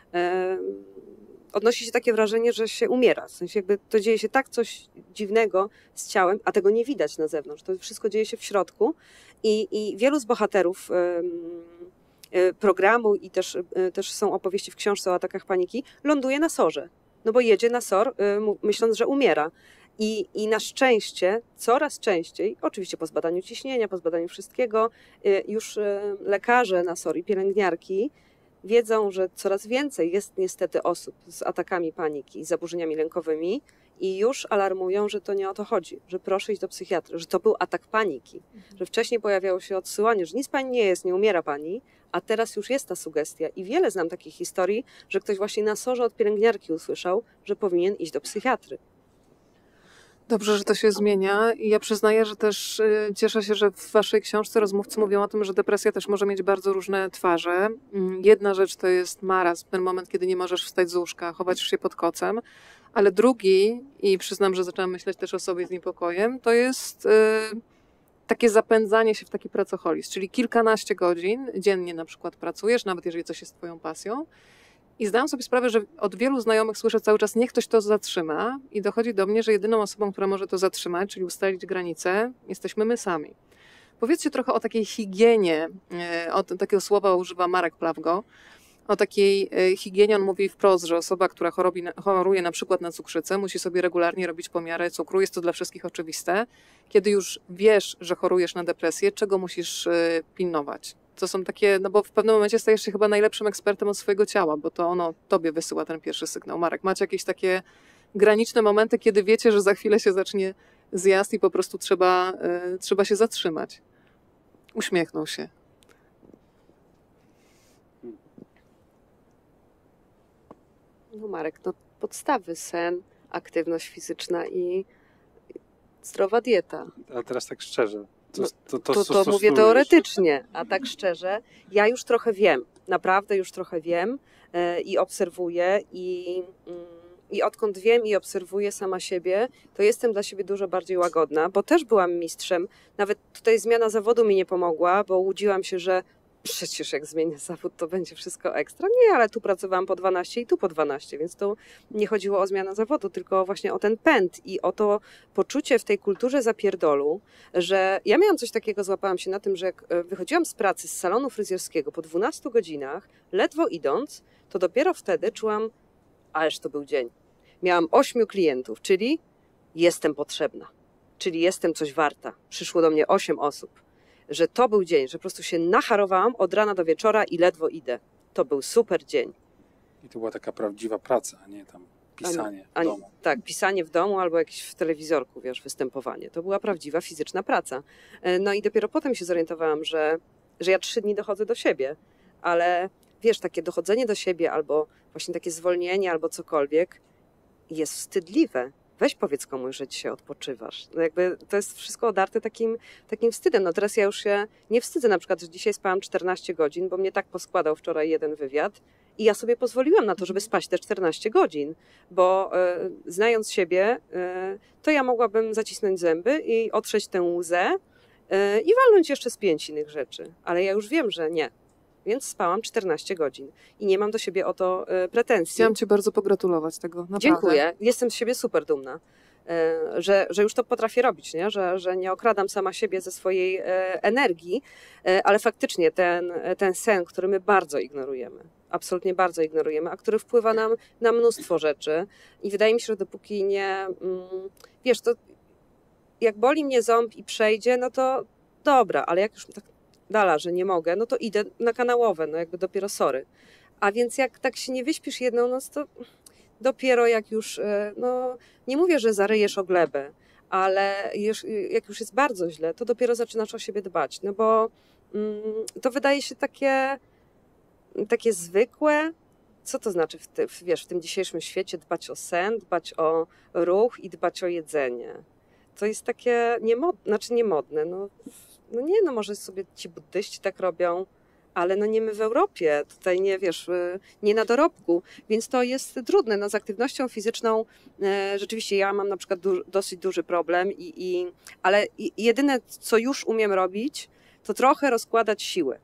odnosi się takie wrażenie, że się umiera. W sensie jakby to dzieje się tak coś dziwnego z ciałem, a tego nie widać na zewnątrz. To wszystko dzieje się w środku i wielu z bohaterów programu i też są opowieści w książce o atakach paniki, ląduje na SOR-ze. No bo jedzie na SOR, myśląc, że umiera. I na szczęście coraz częściej, oczywiście po zbadaniu ciśnienia, po zbadaniu wszystkiego, już lekarze na SOR i pielęgniarki wiedzą, że coraz więcej jest niestety osób z atakami paniki i zaburzeniami lękowymi i już alarmują, że to nie o to chodzi, że proszę iść do psychiatry, że to był atak paniki, że wcześniej pojawiało się odsyłanie, że nic pani nie jest, nie umiera pani, a teraz już jest ta sugestia i wiele znam takich historii, że ktoś właśnie na sorze od pielęgniarki usłyszał, że powinien iść do psychiatry. Dobrze, że to się zmienia i ja przyznaję, że też cieszę się, że w waszej książce rozmówcy mówią o tym, że depresja też może mieć bardzo różne twarze. Jedna rzecz to jest marazm, ten moment, kiedy nie możesz wstać z łóżka, chować się pod kocem, ale drugi, i przyznam, że zaczęłam myśleć też o sobie z niepokojem, to jest takie zapędzanie się w taki pracoholizm, czyli kilkanaście godzin dziennie na przykład pracujesz, nawet jeżeli coś jest twoją pasją. I zdałam sobie sprawę, że od wielu znajomych słyszę cały czas, niech ktoś to zatrzyma i dochodzi do mnie, że jedyną osobą, która może to zatrzymać, czyli ustalić granice, jesteśmy my sami. Powiedzcie trochę o takiej higienie, takiego słowa używa Marek Plawgo, o takiej higienie on mówi wprost, że osoba, która choruje na przykład na cukrzycę, musi sobie regularnie robić pomiary cukru, jest to dla wszystkich oczywiste. Kiedy już wiesz, że chorujesz na depresję, czego musisz pilnować? To są takie, no bo w pewnym momencie stajesz się chyba najlepszym ekspertem od swojego ciała, bo to ono tobie wysyła ten pierwszy sygnał. Marek, macie jakieś takie graniczne momenty, kiedy wiecie, że za chwilę się zacznie zjazd i po prostu trzeba się zatrzymać? Uśmiechnął się. No Marek, no podstawy, sen, aktywność fizyczna i zdrowa dieta. A teraz tak szczerze. To co mówię stosujesz? teoretycznie, a tak szczerze, ja już trochę wiem, naprawdę już trochę wiem i obserwuję i odkąd wiem i obserwuję sama siebie, to jestem dla siebie dużo bardziej łagodna, bo też byłam mistrzem. Nawet tutaj zmiana zawodu mi nie pomogła, bo łudziłam się, że przecież jak zmienię zawód, to będzie wszystko ekstra. Nie, ale tu pracowałam po 12 i tu po 12, więc to nie chodziło o zmianę zawodu, tylko właśnie o ten pęd i o to poczucie w tej kulturze zapierdolu, że ja miałam coś takiego, złapałam się na tym, że jak wychodziłam z pracy z salonu fryzjerskiego po 12 godzinach, ledwo idąc, to dopiero wtedy czułam, ależ to był dzień. Miałam 8 klientów, czyli jestem potrzebna, czyli jestem coś warta. Przyszło do mnie 8 osób. Że to był dzień, że po prostu się nacharowałam od rana do wieczora i ledwo idę. To był super dzień. I to była taka prawdziwa praca, a nie tam pisanie w domu. Tak, pisanie w domu albo jakieś w telewizorku, wiesz, występowanie. To była prawdziwa fizyczna praca. No i dopiero potem się zorientowałam, że ja 3 dni dochodzę do siebie, ale wiesz, takie dochodzenie do siebie albo właśnie takie zwolnienie albo cokolwiek jest wstydliwe. Weź powiedz komuś, że dzisiaj odpoczywasz. No jakby to jest wszystko odarte takim wstydem. No teraz ja już się nie wstydzę na przykład, że dzisiaj spałam 14 godzin, bo mnie tak poskładał wczoraj jeden wywiad i ja sobie pozwoliłam na to, żeby spać te 14 godzin, bo znając siebie, to ja mogłabym zacisnąć zęby i otrzeć tę łzę i walnąć jeszcze z 5 innych rzeczy. Ale ja już wiem, że nie. Więc spałam 14 godzin i nie mam do siebie o to pretensji. Chciałam ci bardzo pogratulować tego. Naprawdę. Dziękuję. Jestem z siebie super dumna, że już to potrafię robić, nie? Że nie okradam sama siebie ze swojej energii, ale faktycznie ten sen, który my bardzo ignorujemy, absolutnie bardzo ignorujemy, a który wpływa nam na mnóstwo rzeczy i wydaje mi się, że dopóki nie, wiesz, to jak boli mnie ząb i przejdzie, no to dobra, ale jak już tak dala, że nie mogę, no to idę na kanałowe, no jakby dopiero sorry. A więc jak tak się nie wyśpisz jedną noc, to dopiero jak już, no nie mówię, że zaryjesz o glebę, ale jak już jest bardzo źle, to dopiero zaczynasz o siebie dbać, no bo to wydaje się takie zwykłe. Co to znaczy w tym dzisiejszym świecie dbać o sen, dbać o ruch i dbać o jedzenie? To jest takie niemodne, no nie, no może sobie ci buddyści tak robią, ale no nie my w Europie, tutaj nie, wiesz, nie na dorobku, więc to jest trudne. No z aktywnością fizyczną rzeczywiście ja mam na przykład dosyć duży problem, ale jedyne, co już umiem robić, to trochę rozkładać siły.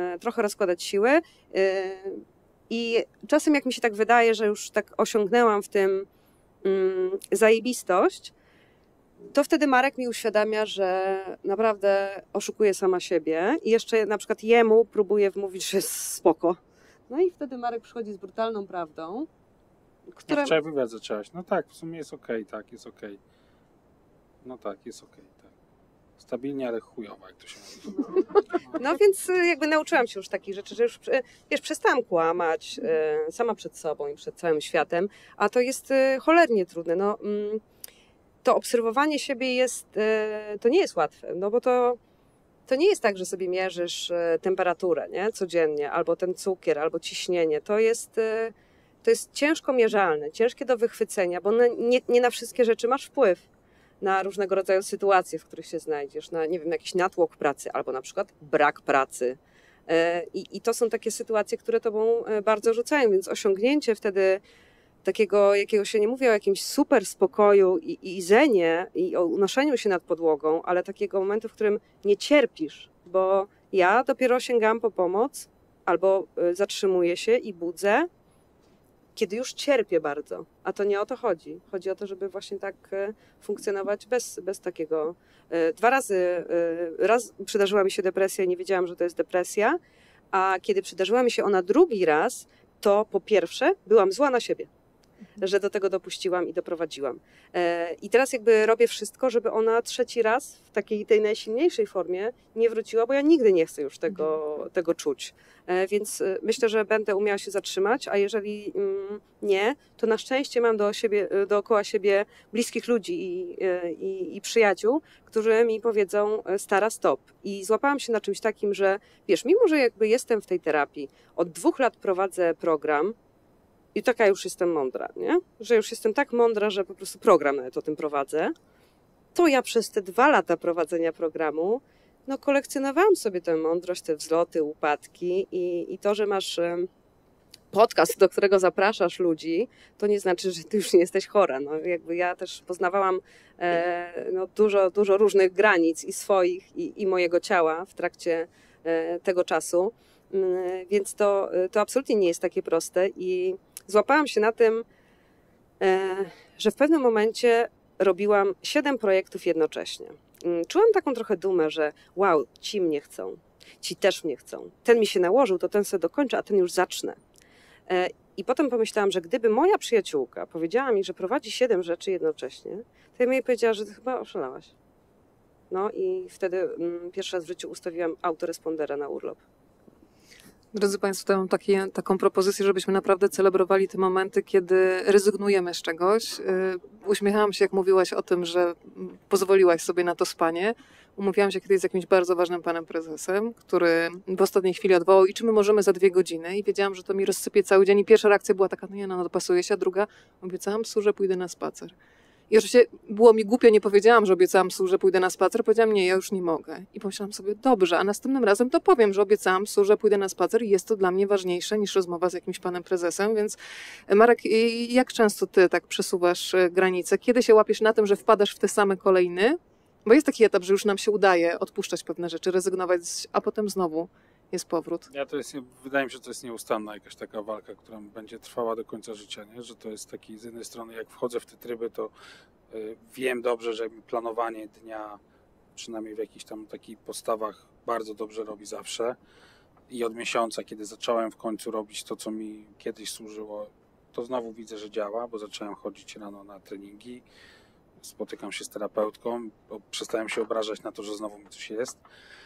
I czasem jak mi się tak wydaje, że już tak osiągnęłam w tym zajebistość, to wtedy Marek mi uświadamia, że naprawdę oszukuje sama siebie i jeszcze na przykład jemu próbuje wmówić, że jest spoko. No i wtedy Marek przychodzi z brutalną prawdą, która... No wczoraj wywiad zaczęłaś. No tak, w sumie jest okej, tak, jest okej. No tak, jest okej, tak. Stabilnie, ale chujowo, jak to się mówi. No więc jakby nauczyłam się już takich rzeczy, że już wiesz, przestałam kłamać sama przed sobą i przed całym światem, a to jest cholernie trudne. No, to obserwowanie siebie jest, to nie jest łatwe, no bo to nie jest tak, że sobie mierzysz temperaturę, nie, codziennie, albo ten cukier, albo ciśnienie. To jest ciężko mierzalne, ciężkie do wychwycenia, bo nie na wszystkie rzeczy masz wpływ. Na różnego rodzaju sytuacje, w których się znajdziesz, na, nie wiem, jakiś natłok pracy, albo na przykład brak pracy. I to są takie sytuacje, które tobą bardzo rzucają, więc osiągnięcie wtedy takiego, jakiego się nie mówi o jakimś super spokoju i zenie i o unoszeniu się nad podłogą, ale takiego momentu, w którym nie cierpisz, bo ja dopiero sięgam po pomoc albo zatrzymuję się i budzę, kiedy już cierpię bardzo, a to nie o to chodzi. Chodzi o to, żeby właśnie tak funkcjonować bez takiego. Raz przydarzyła mi się depresja i nie wiedziałam, że to jest depresja, a kiedy przydarzyła mi się ona drugi raz, to po pierwsze byłam zła na siebie, że do tego dopuściłam i doprowadziłam. I teraz jakby robię wszystko, żeby ona trzeci raz w takiej tej najsilniejszej formie nie wróciła, bo ja nigdy nie chcę już tego czuć. Więc myślę, że będę umiała się zatrzymać, a jeżeli nie, to na szczęście mam dookoła siebie bliskich ludzi i przyjaciół, którzy mi powiedzą stara stop. I złapałam się na czymś takim, że wiesz, mimo że jakby jestem w tej terapii, od 2 lat prowadzę program, i taka już jestem mądra, nie? Że już jestem tak mądra, że po prostu program nawet o tym prowadzę, to ja przez te 2 lata prowadzenia programu no kolekcjonowałam sobie tę mądrość, te wzloty, upadki i to, że masz podcast, do którego zapraszasz ludzi, to nie znaczy, że ty już nie jesteś chora. No, jakby ja też poznawałam no, dużo różnych granic i swoich, i mojego ciała w trakcie tego czasu, więc to absolutnie nie jest takie proste i złapałam się na tym, że w pewnym momencie robiłam 7 projektów jednocześnie. Czułam taką trochę dumę, że wow, ci mnie chcą, ci też mnie chcą. Ten mi się nałożył, to ten sobie dokończę, a ten już zacznę. I potem pomyślałam, że gdyby moja przyjaciółka powiedziała mi, że prowadzi 7 rzeczy jednocześnie, to ja bym jej powiedziała, że ty chyba oszalałaś. No i wtedy pierwszy raz w życiu ustawiłam autorespondera na urlop. Drodzy Państwo, to mam taką propozycję, żebyśmy naprawdę celebrowali te momenty, kiedy rezygnujemy z czegoś. Uśmiechałam się, jak mówiłaś o tym, że pozwoliłaś sobie na to spanie. Umówiłam się kiedyś z jakimś bardzo ważnym panem prezesem, który w ostatniej chwili odwołał i czy my możemy za 2 godziny. I wiedziałam, że to mi rozsypie cały dzień. I pierwsza reakcja była taka, no nie, no dopasuję się, a druga, obiecałam psu, że pójdę na spacer. I oczywiście było mi głupio, nie powiedziałam, że obiecałam psu, że pójdę na spacer. Powiedziałam, nie, ja już nie mogę. I pomyślałam sobie, dobrze, a następnym razem to powiem, że obiecałam psu, że pójdę na spacer i jest to dla mnie ważniejsze niż rozmowa z jakimś panem prezesem. Więc Marek, jak często ty tak przesuwasz granice? Kiedy się łapiesz na tym, że wpadasz w te same kolejny? Bo jest taki etap, że już nam się udaje odpuszczać pewne rzeczy, rezygnować, a potem znowu jest powrót. Wydaje mi się, że to jest nieustanna jakaś taka walka, która będzie trwała do końca życia, nie? Że to jest taki, z jednej strony jak wchodzę w te tryby, to wiem dobrze, że planowanie dnia, przynajmniej w jakichś tam takich postawach, bardzo dobrze robi zawsze. I od miesiąca, kiedy zacząłem w końcu robić to, co mi kiedyś służyło, to znowu widzę, że działa, bo zacząłem chodzić rano na treningi, spotykam się z terapeutką, bo przestałem się obrażać na to, że znowu mi coś jest.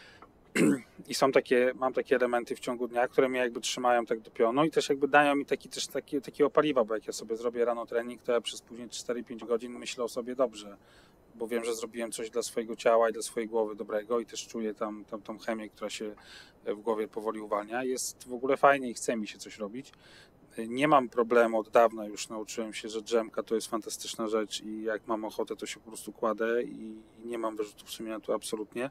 I mam takie elementy w ciągu dnia, które mnie jakby trzymają tak do pionu i też jakby dają mi takiego paliwa, bo jak ja sobie zrobię rano trening, to ja przez później 4-5 godzin myślę o sobie dobrze, bo wiem, że zrobiłem coś dla swojego ciała i dla swojej głowy dobrego i też czuję tam tą chemię, która się w głowie powoli uwalnia. Jest w ogóle fajnie i chce mi się coś robić. Nie mam problemu, od dawna już nauczyłem się, że drzemka to jest fantastyczna rzecz i jak mam ochotę, to się po prostu kładę i nie mam wyrzutów sumienia tu absolutnie.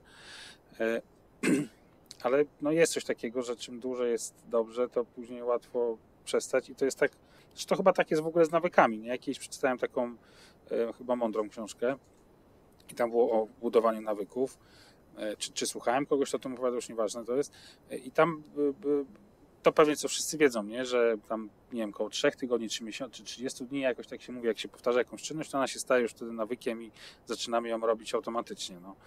Ale no jest coś takiego, że czym dłużej jest dobrze, to później łatwo przestać i to jest tak, że to chyba tak jest w ogóle z nawykami, nie? Jakieś przeczytałem taką chyba mądrą książkę i tam było o budowaniu nawyków, czy słuchałem kogoś, kto to opowiadał, już nieważne to jest i tam to pewnie co wszyscy wiedzą, nie? Że tam, nie wiem, koło 3 tygodni, 3 miesięcy, czy 30 dni, jakoś tak się mówi, jak się powtarza jakąś czynność, to ona się staje już wtedy nawykiem i zaczynamy ją robić automatycznie, no.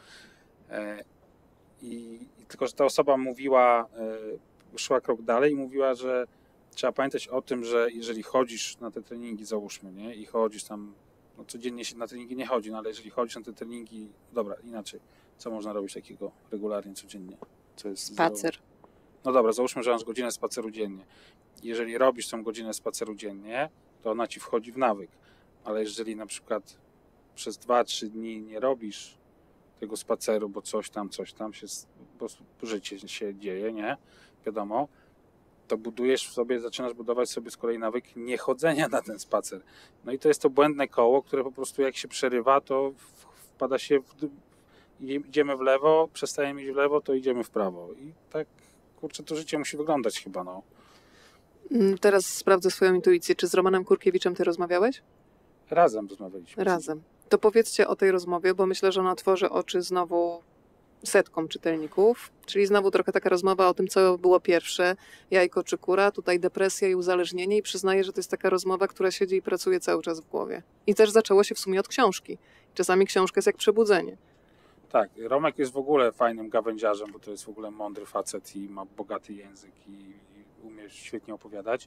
I tylko, że ta osoba mówiła, szła krok dalej i mówiła, że trzeba pamiętać o tym, że jeżeli chodzisz na te treningi, załóżmy, nie? I chodzisz tam, no, codziennie się na treningi nie chodzi, no ale jeżeli chodzisz na te treningi, dobra, inaczej, co można robić takiego regularnie, codziennie? Co jest Spacer. No dobra, załóżmy, że masz godzinę spaceru dziennie. Jeżeli robisz tą godzinę spaceru dziennie, to ona ci wchodzi w nawyk. Ale jeżeli na przykład przez 2-3 dni nie robisz tego spaceru, bo coś tam się, po prostu życie się dzieje, nie? Wiadomo, to budujesz w sobie, zaczynasz budować sobie z kolei nawyk niechodzenia na ten spacer. No i to jest to błędne koło, które po prostu jak się przerywa, to wpada się idziemy w lewo, przestajemy iść w lewo, to idziemy w prawo. I tak, kurczę, to życie musi wyglądać chyba, no. Teraz sprawdzę swoją intuicję. Czy z Romanem Kurkiewiczem ty rozmawiałeś? Razem rozmawialiśmy. Razem. To powiedzcie o tej rozmowie, bo myślę, że ona otworzy oczy znowu setkom czytelników. Czyli znowu trochę taka rozmowa o tym, co było pierwsze, jajko czy kura, tutaj depresja i uzależnienie i przyznaję, że to jest taka rozmowa, która siedzi i pracuje cały czas w głowie. I też zaczęło się w sumie od książki. Czasami książka jest jak przebudzenie. Tak, Romek jest w ogóle fajnym gawędziarzem, bo to jest w ogóle mądry facet i ma bogaty język i umie świetnie opowiadać.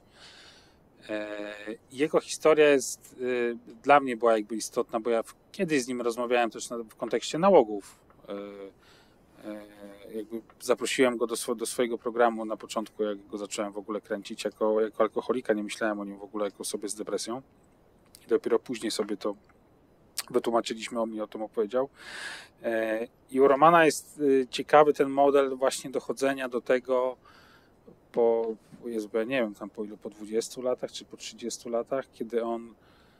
Jego historia jest dla mnie była jakby istotna, bo ja kiedyś z nim rozmawiałem też w kontekście nałogów. Jakby zaprosiłem go do swojego programu na początku, jak go zacząłem w ogóle kręcić jako alkoholika, nie myślałem o nim w ogóle jako osobie z depresją. I dopiero później sobie to wytłumaczyliśmy, on mi o tym opowiedział. I u Romana jest ciekawy ten model właśnie dochodzenia do tego ja nie wiem, tam po 20 latach czy po 30 latach, kiedy on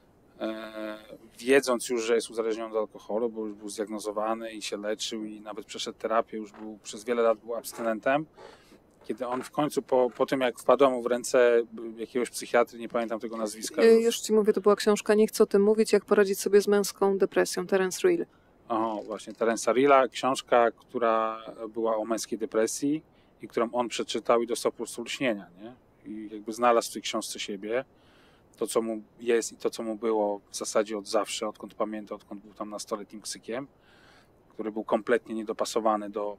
wiedząc już, że jest uzależniony od alkoholu, bo już był zdiagnozowany i się leczył i nawet przeszedł terapię, już był przez wiele lat był abstynentem, kiedy on w końcu po tym, jak wpadła mu w ręce jakiegoś psychiatry, nie pamiętam tego nazwiska. Już ci mówię, to była książka Nie chcę o tym mówić, jak poradzić sobie z męską depresją, Terence Real. Właśnie, Terence'a Reala, książka, która była o męskiej depresji i którą on przeczytał i dostał po prostu lśnienia, nie? I jakby znalazł w tej książce siebie, to co mu jest i to co mu było w zasadzie od zawsze, odkąd pamięta, odkąd był tam nastoletnim ksykiem, który był kompletnie niedopasowany do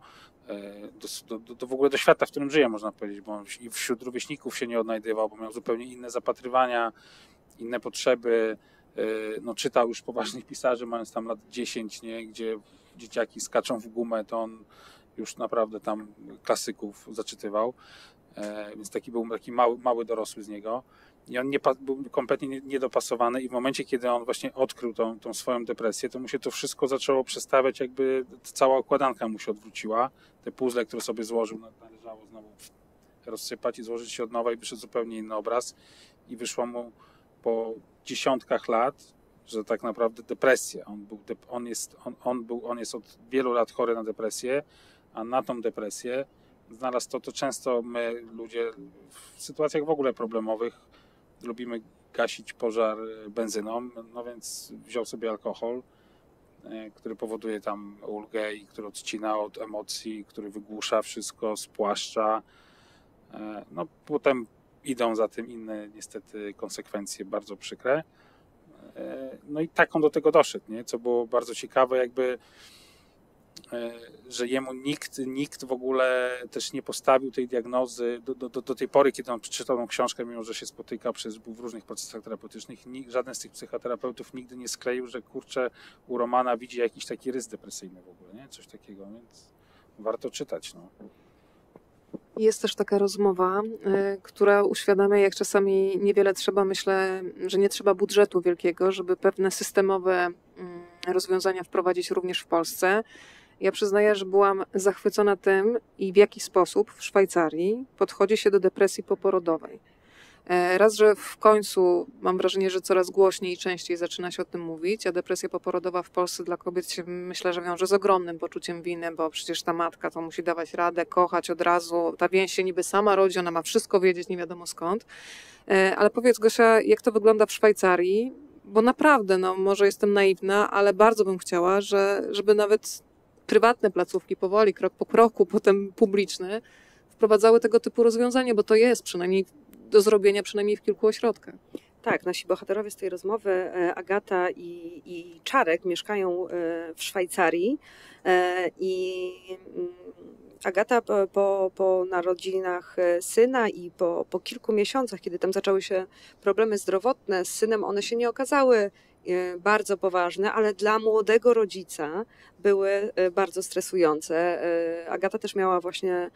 w ogóle do świata, w którym żyje, można powiedzieć, bo on i wśród rówieśników się nie odnajdywał, bo miał zupełnie inne zapatrywania, inne potrzeby. No, czytał już poważnych pisarzy, mając tam lat 10, nie? Gdzie dzieciaki skaczą w gumę, to on już naprawdę tam klasyków zaczytywał, więc był taki mały dorosły z niego i on był kompletnie niedopasowany i w momencie, kiedy on właśnie odkrył tą swoją depresję, to mu się to wszystko zaczęło przestawiać, jakby cała układanka mu się odwróciła, te puzzle, które sobie złożył, należało znowu rozsypać i złożyć się od nowa i wyszedł zupełnie inny obraz i wyszło mu po dziesiątkach lat, że tak naprawdę depresja. On jest od wielu lat chory na depresję, a na tą depresję znalazł to często my ludzie w sytuacjach w ogóle problemowych lubimy gasić pożar benzyną, no więc wziął sobie alkohol, który powoduje tam ulgę i który odcina od emocji, który wygłusza wszystko, spłaszcza. No potem idą za tym inne niestety konsekwencje bardzo przykre. No i tak on do tego doszedł, nie? Co było bardzo ciekawe, jakby, że jemu nikt w ogóle też nie postawił tej diagnozy do tej pory, kiedy on przeczytał tą książkę, mimo że się spotykał, był w różnych procesach terapeutycznych, żaden z tych psychoterapeutów nigdy nie skleił, że kurczę, u Romana widzi jakiś taki rys depresyjny w ogóle, nie? Coś takiego, więc warto czytać, no. Jest też taka rozmowa, która uświadamia, jak czasami niewiele trzeba, myślę, że nie trzeba budżetu wielkiego, żeby pewne systemowe rozwiązania wprowadzić również w Polsce. Ja przyznaję, że byłam zachwycona tym i w jaki sposób w Szwajcarii podchodzi się do depresji poporodowej. Raz, że w końcu mam wrażenie, że coraz głośniej i częściej zaczyna się o tym mówić, a depresja poporodowa w Polsce dla kobiet się, myślę, że wiąże z ogromnym poczuciem winy, bo przecież ta matka to musi dawać radę, kochać od razu, ta więź się niby sama rodzi, ona ma wszystko wiedzieć, nie wiadomo skąd. Ale powiedz, Gosia, jak to wygląda w Szwajcarii? Bo naprawdę, no może jestem naiwna, ale bardzo bym chciała, żeby nawet prywatne placówki powoli, krok po kroku, potem publiczne, wprowadzały tego typu rozwiązanie, bo to jest przynajmniej do zrobienia przynajmniej w kilku ośrodkach. Tak, nasi bohaterowie z tej rozmowy, Agata i Czarek, mieszkają w Szwajcarii i Agata po narodzinach syna i po kilku miesiącach, kiedy tam zaczęły się problemy zdrowotne z synem, one się nie okazały bardzo poważne, ale dla młodego rodzica były bardzo stresujące. Agata też miała właśnie,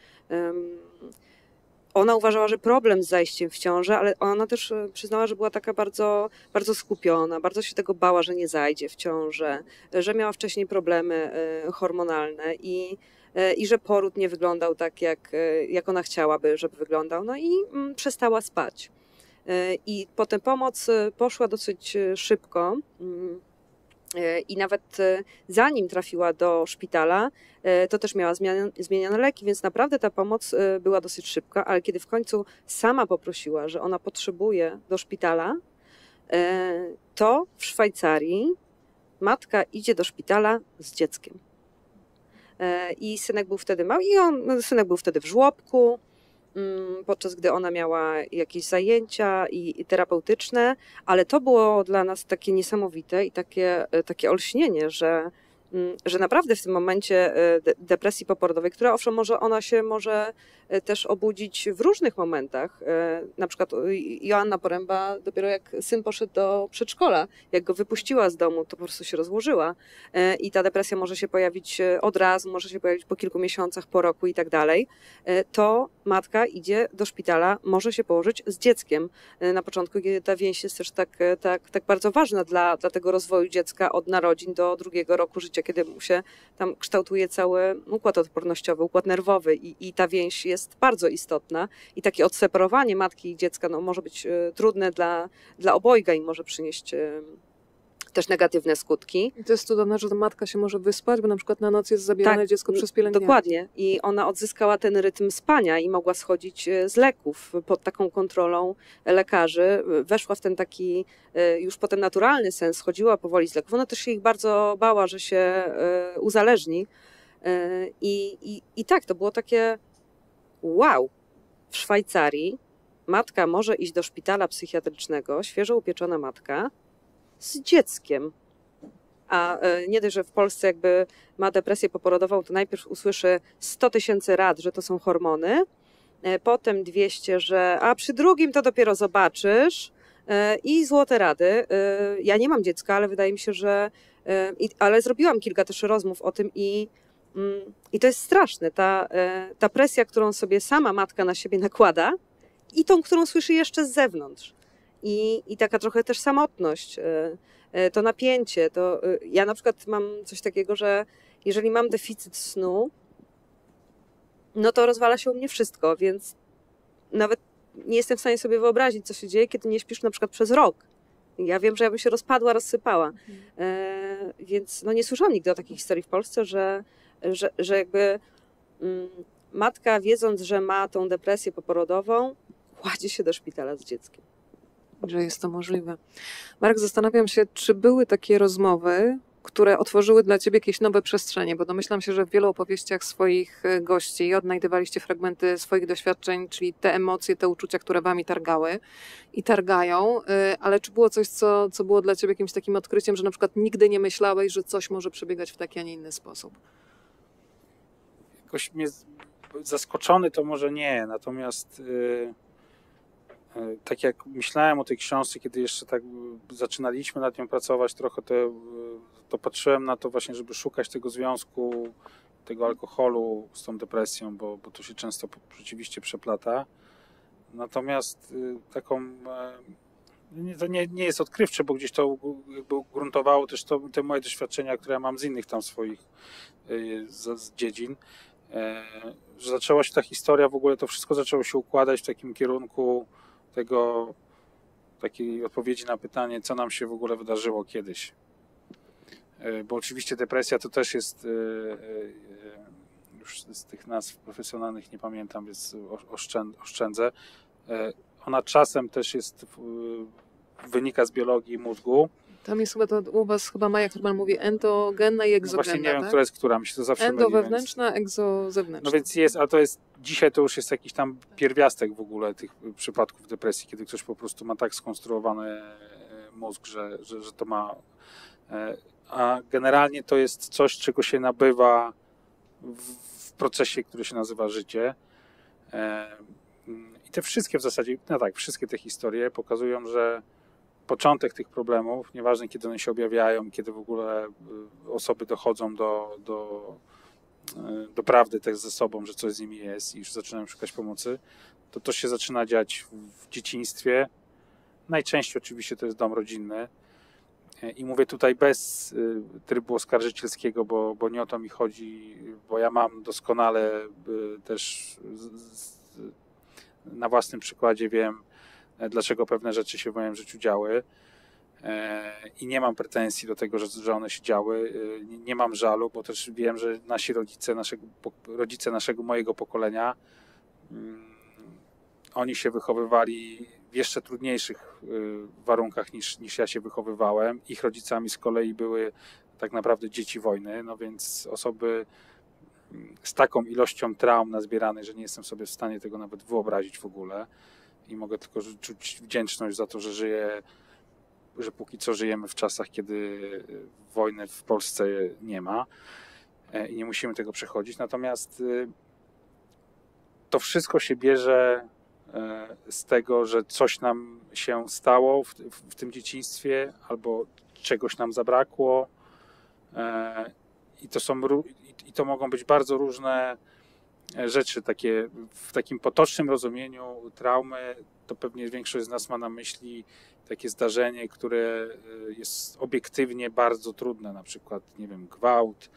ona uważała, że problem z zajściem w ciążę, ale ona też przyznała, że była taka bardzo, bardzo skupiona, bardzo się tego bała, że nie zajdzie w ciążę, że miała wcześniej problemy hormonalne i że poród nie wyglądał tak, jak ona chciałaby, żeby wyglądał. No i przestała spać. I potem pomoc poszła dosyć szybko i nawet zanim trafiła do szpitala, to też miała zmienione leki, więc naprawdę ta pomoc była dosyć szybka, ale kiedy w końcu sama poprosiła, że ona potrzebuje do szpitala, to w Szwajcarii matka idzie do szpitala z dzieckiem. I synek był wtedy mały i synek był wtedy w żłobku, podczas gdy ona miała jakieś zajęcia i terapeutyczne, ale to było dla nas takie niesamowite i takie olśnienie, że naprawdę w tym momencie depresji poporodowej, która owszem, ona się może też obudzić w różnych momentach. Na przykład Joanna Poręba dopiero jak syn poszedł do przedszkola, jak go wypuściła z domu, to po prostu się rozłożyła i ta depresja może się pojawić od razu, może się pojawić po kilku miesiącach, po roku i tak dalej. To matka idzie do szpitala, może się położyć z dzieckiem. Na początku, kiedy ta więź jest też tak bardzo ważna dla tego rozwoju dziecka od narodzin do 2 roku życia, kiedy mu się tam kształtuje cały układ odpornościowy, układ nerwowy i ta więź jest bardzo istotna i takie odseparowanie matki i dziecka może być trudne dla obojga i może przynieść też negatywne skutki. I to jest cudowne, że ta matka się może wyspać, bo na przykład na noc jest zabierane dziecko przez pielęgniarkę. Dokładnie. I ona odzyskała ten rytm spania i mogła schodzić z leków pod taką kontrolą lekarzy. Weszła w ten taki już potem naturalny sens, schodziła powoli z leków. Ona też się ich bardzo bała, że się uzależni. I tak, to było takie wow. W Szwajcarii matka może iść do szpitala psychiatrycznego, świeżo upieczona matka, z dzieckiem. A nie dość, że w Polsce jakby ma depresję poporodową, to najpierw usłyszy 100 000 rad, że to są hormony, potem 200, że przy drugim to dopiero zobaczysz i złote rady. Ja nie mam dziecka, ale wydaje mi się, że ale zrobiłam kilka też rozmów o tym i to jest straszne. Ta presja, którą sobie sama matka na siebie nakłada i tą, którą słyszy jeszcze z zewnątrz. I taka trochę też samotność, to napięcie. Ja na przykład mam coś takiego, że jeżeli mam deficyt snu, no to rozwala się u mnie wszystko, więc nawet nie jestem w stanie sobie wyobrazić, co się dzieje, kiedy nie śpisz na przykład przez rok. Ja wiem, że ja bym się rozpadła, rozsypała. Więc nie słyszałam nigdy o takiej historii w Polsce, że jakby matka, wiedząc, że ma tą depresję poporodową, kładzie się do szpitala z dzieckiem. Że jest to możliwe. Marek, zastanawiam się, czy były takie rozmowy, które otworzyły dla ciebie jakieś nowe przestrzenie, bo domyślam się, że w wielu opowieściach swoich gości odnajdywaliście fragmenty swoich doświadczeń, czyli te emocje, te uczucia, które wami targały i targają, ale czy było coś, co było dla ciebie jakimś takim odkryciem, że na przykład nigdy nie myślałeś, że coś może przebiegać w taki, a nie inny sposób? Jakoś mnie zaskoczony to może nie, natomiast tak jak myślałem o tej książce, kiedy jeszcze tak zaczynaliśmy nad nią pracować, trochę to patrzyłem na to właśnie, żeby szukać tego związku, tego alkoholu z tą depresją, bo to się często rzeczywiście przeplata. Natomiast to nie jest odkrywcze, bo gdzieś to jakby ugruntowało też te moje doświadczenia, które ja mam z innych tam swoich z dziedzin, że zaczęła się ta historia, w ogóle to wszystko zaczęło się układać w takim kierunku takiej odpowiedzi na pytanie, co nam się w ogóle wydarzyło kiedyś. Bo oczywiście depresja to też jest, już z tych nazw profesjonalnych nie pamiętam, więc oszczędzę. Ona czasem też wynika z biologii mózgu. Tam jest chyba u was Maja Herman mówi endogenna i egzogenna. Właśnie nie wiem, tak? która jest która, mi się to zawsze Endo wewnętrzna, egzo zewnętrzna. No więc jest, ale to jest, dzisiaj to już jest jakiś tam pierwiastek w ogóle tych przypadków depresji, kiedy ktoś po prostu ma tak skonstruowany mózg, że to ma... A generalnie to jest coś, czego się nabywa w procesie, który się nazywa życie. I te wszystkie w zasadzie, wszystkie te historie pokazują, że początek tych problemów, nieważne kiedy one się objawiają, kiedy w ogóle osoby dochodzą do prawdy też ze sobą, że coś z nimi jest i już zaczynają szukać pomocy, to się zaczyna dziać w dzieciństwie. Najczęściej oczywiście to jest dom rodzinny. I mówię tutaj bez trybu oskarżycielskiego, bo nie o to mi chodzi, bo ja mam doskonale też na własnym przykładzie wiem, dlaczego pewne rzeczy się w moim życiu działy i nie mam pretensji do tego, że one się działy. Nie mam żalu, bo też wiem, że nasi rodzice mojego pokolenia, oni się wychowywali w jeszcze trudniejszych warunkach niż ja się wychowywałem. Ich rodzicami z kolei były tak naprawdę dzieci wojny, no więc osoby z taką ilością traum nazbieranych, że nie jestem sobie w stanie tego nawet wyobrazić w ogóle i mogę tylko czuć wdzięczność za to, że póki co żyjemy w czasach, kiedy wojny w Polsce nie ma i nie musimy tego przechodzić. Natomiast to wszystko się bierze z tego, że coś nam się stało w tym dzieciństwie albo czegoś nam zabrakło i to mogą być bardzo różne rzeczy, takie w takim potocznym rozumieniu traumy, to pewnie większość z nas ma na myśli takie zdarzenie, które jest obiektywnie bardzo trudne, na przykład, nie wiem, gwałt,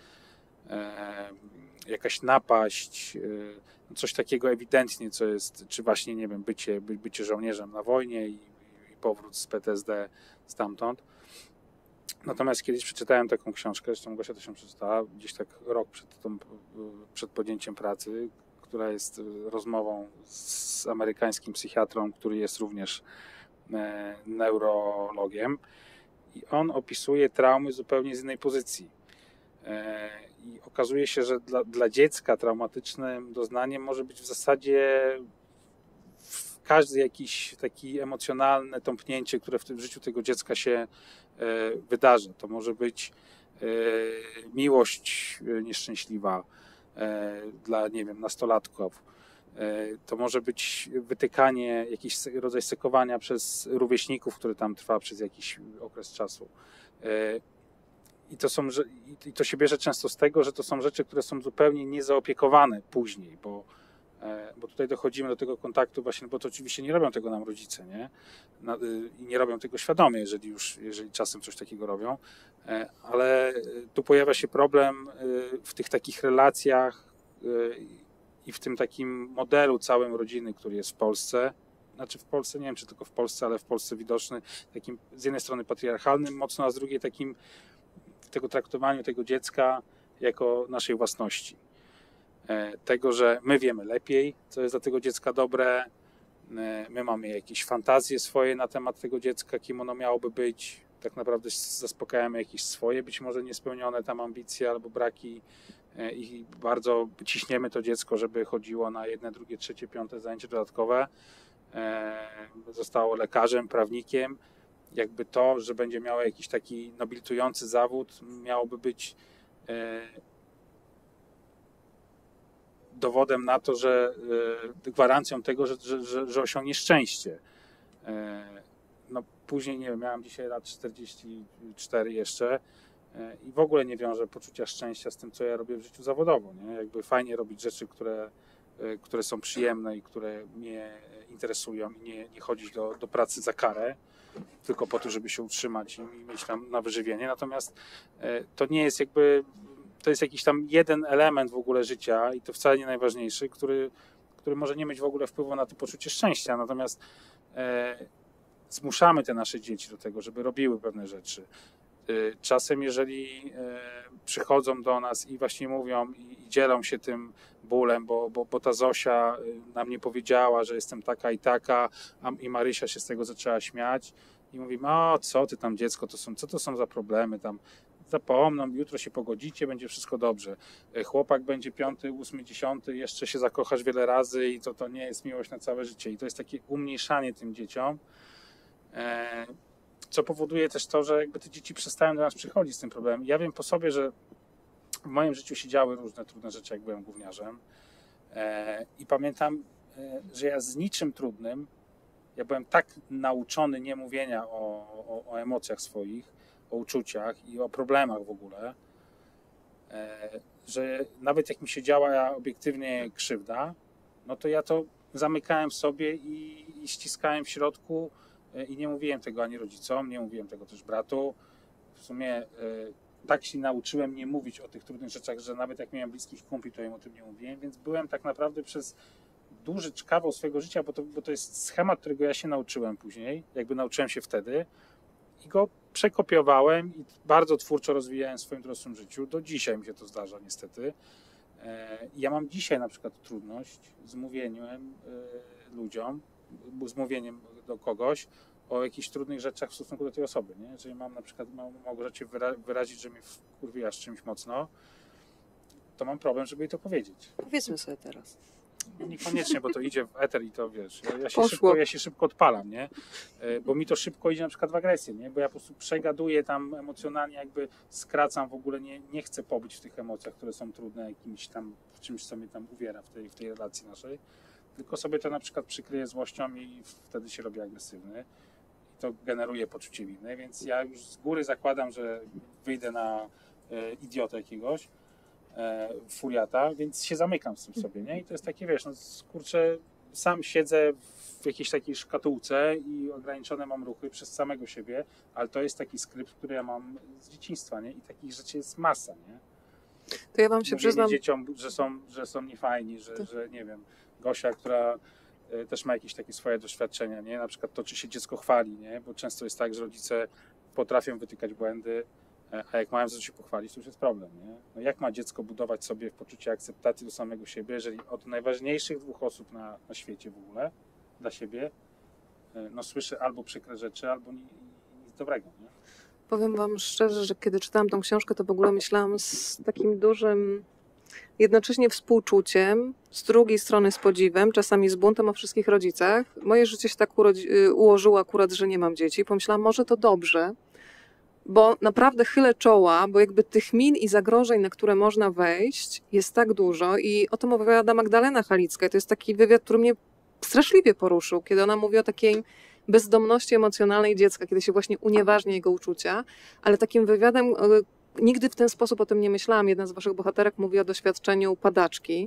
jakaś napaść, coś takiego ewidentnie, co jest, czy właśnie, nie wiem, bycie żołnierzem na wojnie i powrót z PTSD stamtąd. Natomiast kiedyś przeczytałem taką książkę, zresztą Gosia to się przeczytała, gdzieś tak rok przed podjęciem pracy, która jest rozmową z amerykańskim psychiatrą, który jest również neurologiem i on opisuje traumy zupełnie z innej pozycji. I okazuje się, że dla dziecka traumatycznym doznaniem może być w zasadzie każdy jakiś taki emocjonalne tąpnięcie, które w tym życiu tego dziecka się wydarzy. To może być miłość nieszczęśliwa dla, nie wiem, nastolatków. To może być wytykanie, jakiś rodzaj sekowania przez rówieśników, który tam trwa przez jakiś okres czasu. I to się bierze często z tego, że to są rzeczy, które są zupełnie niezaopiekowane później, bo tutaj dochodzimy do tego kontaktu właśnie, bo to oczywiście nie robią tego nam rodzice, nie? I nie robią tego świadomie, jeżeli czasem coś takiego robią, ale tu pojawia się problem w tych takich relacjach i w tym takim modelu całym rodziny, który jest w Polsce. Znaczy w Polsce, nie wiem czy tylko w Polsce, ale w Polsce widoczny, takim z jednej strony patriarchalnym mocno, a z drugiej takim tego traktowaniu tego dziecka jako naszej własności. Tego, że my wiemy lepiej, co jest dla tego dziecka dobre, my mamy jakieś fantazje swoje na temat tego dziecka, kim ono miałoby być, tak naprawdę zaspokajamy jakieś swoje, być może niespełnione tam ambicje albo braki i bardzo ciśniemy to dziecko, żeby chodziło na 1, 2, 3, 5 zajęcie dodatkowe, zostało lekarzem, prawnikiem, jakby to, że będzie miało jakiś taki nobilitujący zawód, miałoby być dowodem na to, że gwarancją tego, że osiągnie szczęście. No później, nie wiem, miałem dzisiaj lat 44 jeszcze i w ogóle nie wiążę poczucia szczęścia z tym, co ja robię w życiu zawodowo. Nie? Jakby fajnie robić rzeczy, które są przyjemne i które mnie interesują i nie chodzić do pracy za karę, tylko po to, żeby się utrzymać i mieć tam na wyżywienie. Natomiast to nie jest jakby, to jest jakiś tam jeden element w ogóle życia i to wcale nie najważniejszy, który może nie mieć w ogóle wpływu na to poczucie szczęścia. Natomiast zmuszamy te nasze dzieci do tego, żeby robiły pewne rzeczy. Czasem, jeżeli przychodzą do nas i właśnie mówią i dzielą się tym bólem, bo ta Zosia nam nie powiedziała, że jestem taka i taka, i Marysia się z tego zaczęła śmiać i mówimy, o co ty tam dziecko, co to są za problemy tam, zapomną, jutro się pogodzicie, będzie wszystko dobrze. Chłopak będzie 5., 8., 10., jeszcze się zakochasz wiele razy i to nie jest miłość na całe życie. I to jest takie umniejszanie tym dzieciom, co powoduje też to, że jakby te dzieci przestają do nas przychodzić z tym problemem. Ja wiem po sobie, że w moim życiu się działy różne trudne rzeczy, jak byłem gówniarzem. I pamiętam, że ja z niczym trudnym Ja byłem tak nauczony nie mówienia o emocjach swoich, o uczuciach i o problemach w ogóle, że nawet jak mi się działa obiektywnie krzywda, no to ja to zamykałem w sobie i ściskałem w środku i nie mówiłem tego ani rodzicom, nie mówiłem tego też bratu. W sumie tak się nauczyłem nie mówić o tych trudnych rzeczach, że nawet jak miałem bliskich kumpli, to im o tym nie mówiłem, więc byłem tak naprawdę przez duży kawał swojego życia, bo to jest schemat, którego ja się nauczyłem później, jakby nauczyłem się wtedy i go przekopiowałem i bardzo twórczo rozwijałem w swoim dorosłym życiu. Do dzisiaj mi się to zdarza niestety. Ja mam dzisiaj na przykład trudność z mówieniem ludziom, z mówieniem do kogoś o jakichś trudnych rzeczach w stosunku do tej osoby, nie? Jeżeli mam na przykład, mogę rzeczy wyrazić, że mnie wkurwiła z czymś mocno, to mam problem, żeby jej to powiedzieć. Powiedzmy sobie teraz. Niekoniecznie, bo to idzie w eter i to wiesz, ja się szybko odpalam, nie? Bo mi to szybko idzie na przykład w agresję, nie? Bo ja po prostu przegaduję tam emocjonalnie, jakby skracam w ogóle, nie chcę pobyć w tych emocjach, które są trudne jakimś tam, w czymś, co mnie tam uwiera w tej relacji naszej, tylko sobie to na przykład przykryję złością i wtedy się robię agresywny i to generuje poczucie winy, więc ja już z góry zakładam, że wyjdę na idiotę jakiegoś, furiata, więc się zamykam z tym sobie, nie? I to jest takie, wiesz, no kurczę, sam siedzę w jakiejś takiej szkatułce i ograniczone mam ruchy przez samego siebie, ale to jest taki skrypt, który ja mam z dzieciństwa, nie? I takich rzeczy jest masa, nie? To ja wam się przyznam... dzieciom, że są niefajni, że nie wiem, Gosia, która też ma jakieś takie swoje doświadczenia, nie? Na przykład to, czy się dziecko chwali, nie? Bo często jest tak, że rodzice potrafią wytykać błędy, a jak mają za się pochwalić, to już jest problem, nie? No jak ma dziecko budować sobie poczucie akceptacji do samego siebie, jeżeli od najważniejszych dwóch osób na świecie w ogóle, dla siebie, no słyszy albo przykre rzeczy, albo nic dobrego, nie? Powiem wam szczerze, że kiedy czytałam tą książkę, to w ogóle myślałam z takim dużym, jednocześnie współczuciem, z drugiej strony z podziwem, czasami z buntem o wszystkich rodzicach. Moje życie się tak ułożyło akurat, że nie mam dzieci. Pomyślałam, może to dobrze, bo naprawdę chylę czoła, bo jakby tych min i zagrożeń, na które można wejść, jest tak dużo i o tym opowiada Magdalena Halicka. I to jest taki wywiad, który mnie straszliwie poruszył, kiedy ona mówi o takiej bezdomności emocjonalnej dziecka, kiedy się właśnie unieważnia jego uczucia, ale takim wywiadem, nigdy w ten sposób o tym nie myślałam. Jedna z waszych bohaterek mówi o doświadczeniu padaczki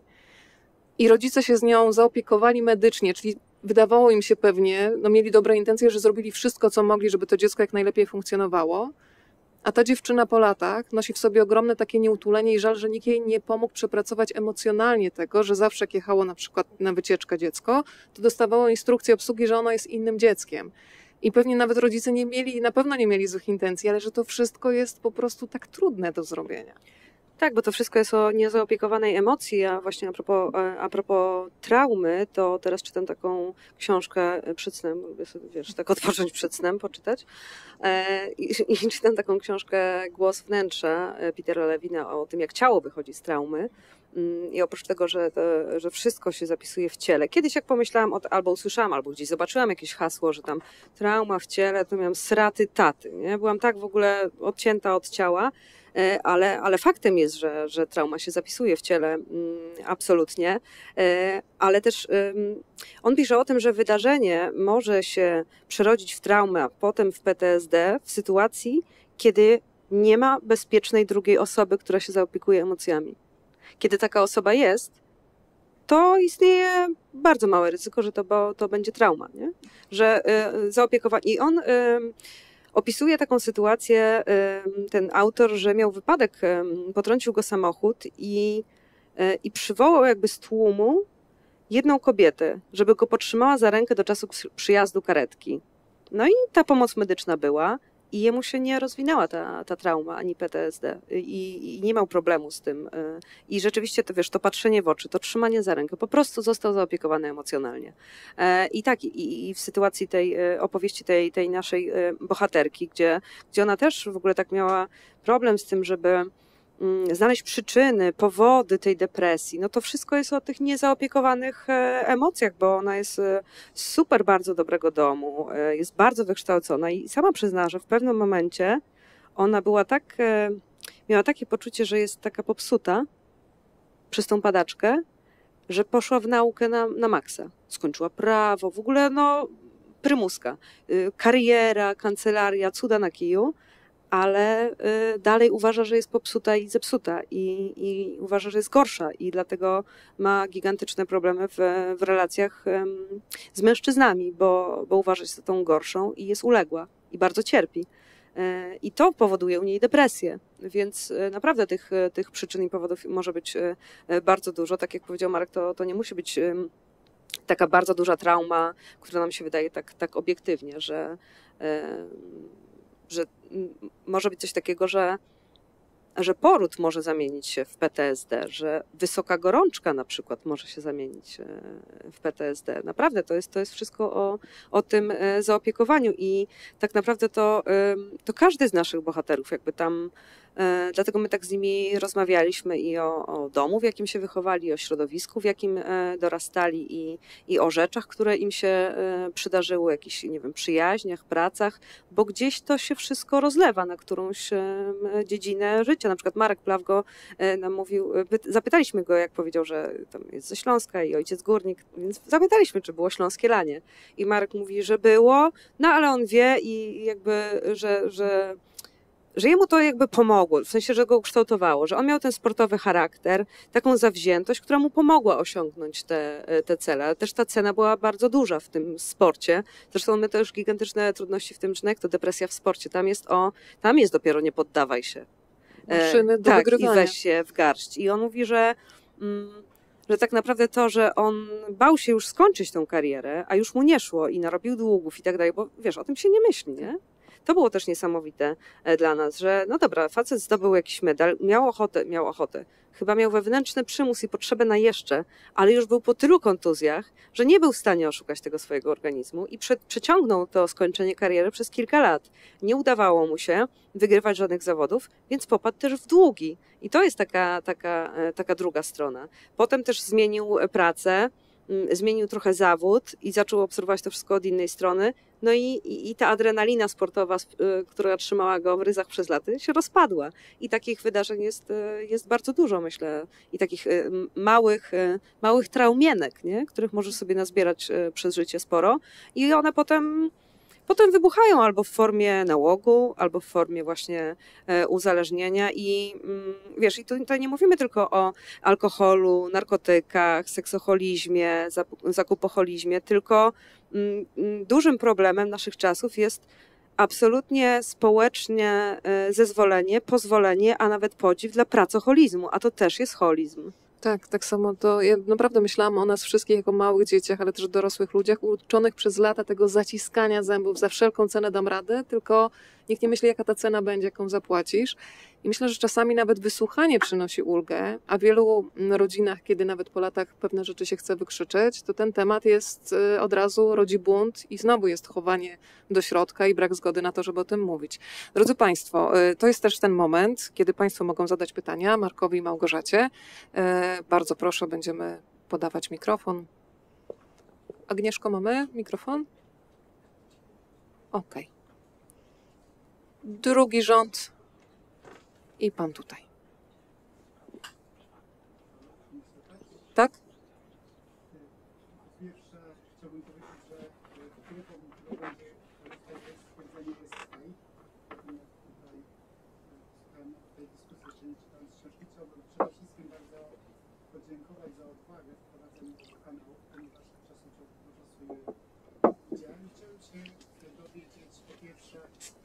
i rodzice się z nią zaopiekowali medycznie, czyli wydawało im się pewnie, no mieli dobre intencje, że zrobili wszystko, co mogli, żeby to dziecko jak najlepiej funkcjonowało, a ta dziewczyna po latach nosi w sobie ogromne takie nieutulenie i żal, że nikt jej nie pomógł przepracować emocjonalnie tego, że zawsze jak jechało na przykład na wycieczkę dziecko, to dostawało instrukcję obsługi, że ono jest innym dzieckiem. I pewnie nawet rodzice nie mieli, na pewno nie mieli złych intencji, ale że to wszystko jest po prostu tak trudne do zrobienia. Tak, bo to wszystko jest o niezaopiekowanej emocji, a właśnie a propos traumy, to teraz czytam taką książkę przed snem, lubię sobie, wiesz, tak odpocząć przed snem, poczytać. I czytam taką książkę Głos wnętrza Petera Lewina o tym, jak ciało wychodzi z traumy. I oprócz tego, że wszystko się zapisuje w ciele. Kiedyś jak pomyślałam, albo usłyszałam, albo gdzieś zobaczyłam jakieś hasło, że tam trauma w ciele, to miałam sraty taty. Nie? Byłam tak w ogóle odcięta od ciała, ale faktem jest, że trauma się zapisuje w ciele, absolutnie. Ale też on pisze o tym, że wydarzenie może się przerodzić w traumę, a potem w PTSD w sytuacji, kiedy nie ma bezpiecznej drugiej osoby, która się zaopiekuje emocjami. Kiedy taka osoba jest, to istnieje bardzo małe ryzyko, że to będzie trauma, nie? Że zaopiekowanie. I on opisuje taką sytuację, ten autor, że miał wypadek, potrącił go samochód i przywołał jakby z tłumu jedną kobietę, żeby go podtrzymała za rękę do czasu przyjazdu karetki. No i ta pomoc medyczna była. I jemu się nie rozwinęła ta trauma, ani PTSD i nie miał problemu z tym. I rzeczywiście to, wiesz, to patrzenie w oczy, to trzymanie za rękę, po prostu został zaopiekowany emocjonalnie. I tak, i w sytuacji tej opowieści tej naszej bohaterki, gdzie ona też w ogóle tak miała problem z tym, żeby znaleźć przyczyny, powody tej depresji, no to wszystko jest o tych niezaopiekowanych emocjach, bo ona jest z super bardzo dobrego domu, jest bardzo wykształcona i sama przyzna, że w pewnym momencie ona była miała takie poczucie, że jest taka popsuta przez tą padaczkę, że poszła w naukę na maksa. Skończyła prawo, w ogóle no prymuska. Kariera, kancelaria, cuda na kiju, ale dalej uważa, że jest popsuta i zepsuta i uważa, że jest gorsza i dlatego ma gigantyczne problemy w relacjach z mężczyznami, bo uważa się za tą gorszą i jest uległa i bardzo cierpi. I to powoduje u niej depresję, więc naprawdę tych przyczyn i powodów może być bardzo dużo. Tak jak powiedział Marek, to nie musi być taka bardzo duża trauma, która nam się wydaje tak obiektywnie, że może być coś takiego, że poród może zamienić się w PTSD, że wysoka gorączka na przykład może się zamienić w PTSD. Naprawdę to jest wszystko o tym zaopiekowaniu i tak naprawdę to każdy z naszych bohaterów jakby tam, dlatego my tak z nimi rozmawialiśmy i o domu, w jakim się wychowali, o środowisku, w jakim dorastali i o rzeczach, które im się przydarzyły, jakichś, nie wiem, przyjaźniach, pracach, bo gdzieś to się wszystko rozlewa na którąś dziedzinę życia. Na przykład Marek Plawgo nam mówił, zapytaliśmy go, jak powiedział, że tam jest ze Śląska i ojciec górnik, więc zapytaliśmy, czy było śląskie lanie. I Marek mówi, że było, no ale on wie i jakby, że jemu to jakby pomogło, w sensie, że go ukształtowało, że on miał ten sportowy charakter, taką zawziętość, która mu pomogła osiągnąć te cele. Ale też ta cena była bardzo duża w tym sporcie. Zresztą my też gigantyczne trudności w tym, czy jak to depresja w sporcie. Tam jest dopiero nie poddawaj się. Maszyny do wygrywania. I weź się w garść. I on mówi, że tak naprawdę to, że on bał się już skończyć tą karierę, a już mu nie szło i narobił długów i tak dalej, bo wiesz, o tym się nie myśli, nie? To było też niesamowite dla nas, że no dobra, facet zdobył jakiś medal, miał ochotę, chyba miał wewnętrzny przymus i potrzebę na jeszcze, ale już był po tylu kontuzjach, że nie był w stanie oszukać tego swojego organizmu i przeciągnął to skończenie kariery przez kilka lat. Nie udawało mu się wygrywać żadnych zawodów, więc popadł też w długi. I to jest taka druga strona. Potem też zmienił pracę, zmienił trochę zawód i zaczął obserwować to wszystko od innej strony. No i ta adrenalina sportowa, która trzymała go w ryzach przez lata, się rozpadła. I takich wydarzeń jest bardzo dużo, myślę. I takich małych traumienek, nie? Których możesz sobie nazbierać przez życie sporo. I one potem wybuchają albo w formie nałogu, albo w formie właśnie uzależnienia i wiesz, i tutaj nie mówimy tylko o alkoholu, narkotykach, seksoholizmie, zakupoholizmie, tylko dużym problemem naszych czasów jest absolutnie społecznie zezwolenie, pozwolenie, a nawet podziw dla pracoholizmu, a to też jest holizm. Tak samo to ja naprawdę myślałam o nas wszystkich jako małych dzieciach, ale też dorosłych ludziach, uczonych przez lata tego zaciskania zębów, za wszelką cenę dam radę, tylko nikt nie myśli, jaka ta cena będzie, jaką zapłacisz. I myślę, że czasami nawet wysłuchanie przynosi ulgę, a w wielu rodzinach, kiedy nawet po latach pewne rzeczy się chce wykrzyczeć, to ten temat jest od razu, rodzi bunt i znowu jest chowanie do środka i brak zgody na to, żeby o tym mówić. Drodzy Państwo, to jest też ten moment, kiedy Państwo mogą zadać pytania Markowi i Małgorzacie. Bardzo proszę, będziemy podawać mikrofon. Agnieszko, mamy mikrofon? Okej. Drugi rząd i pan tutaj. Tak? Pierwsze chciałbym powiedzieć, że kobietą, która będzie stwierdzenie jest tutaj. Tutaj słuchałem tej dyskusji, jeszcze nie czytając książki. Chciałbym przede wszystkim bardzo podziękować za odwagę w prowadzeniu tego kanału, ponieważ od czasu do czasu widziałem. Chciałem się dowiedzieć po pierwsze,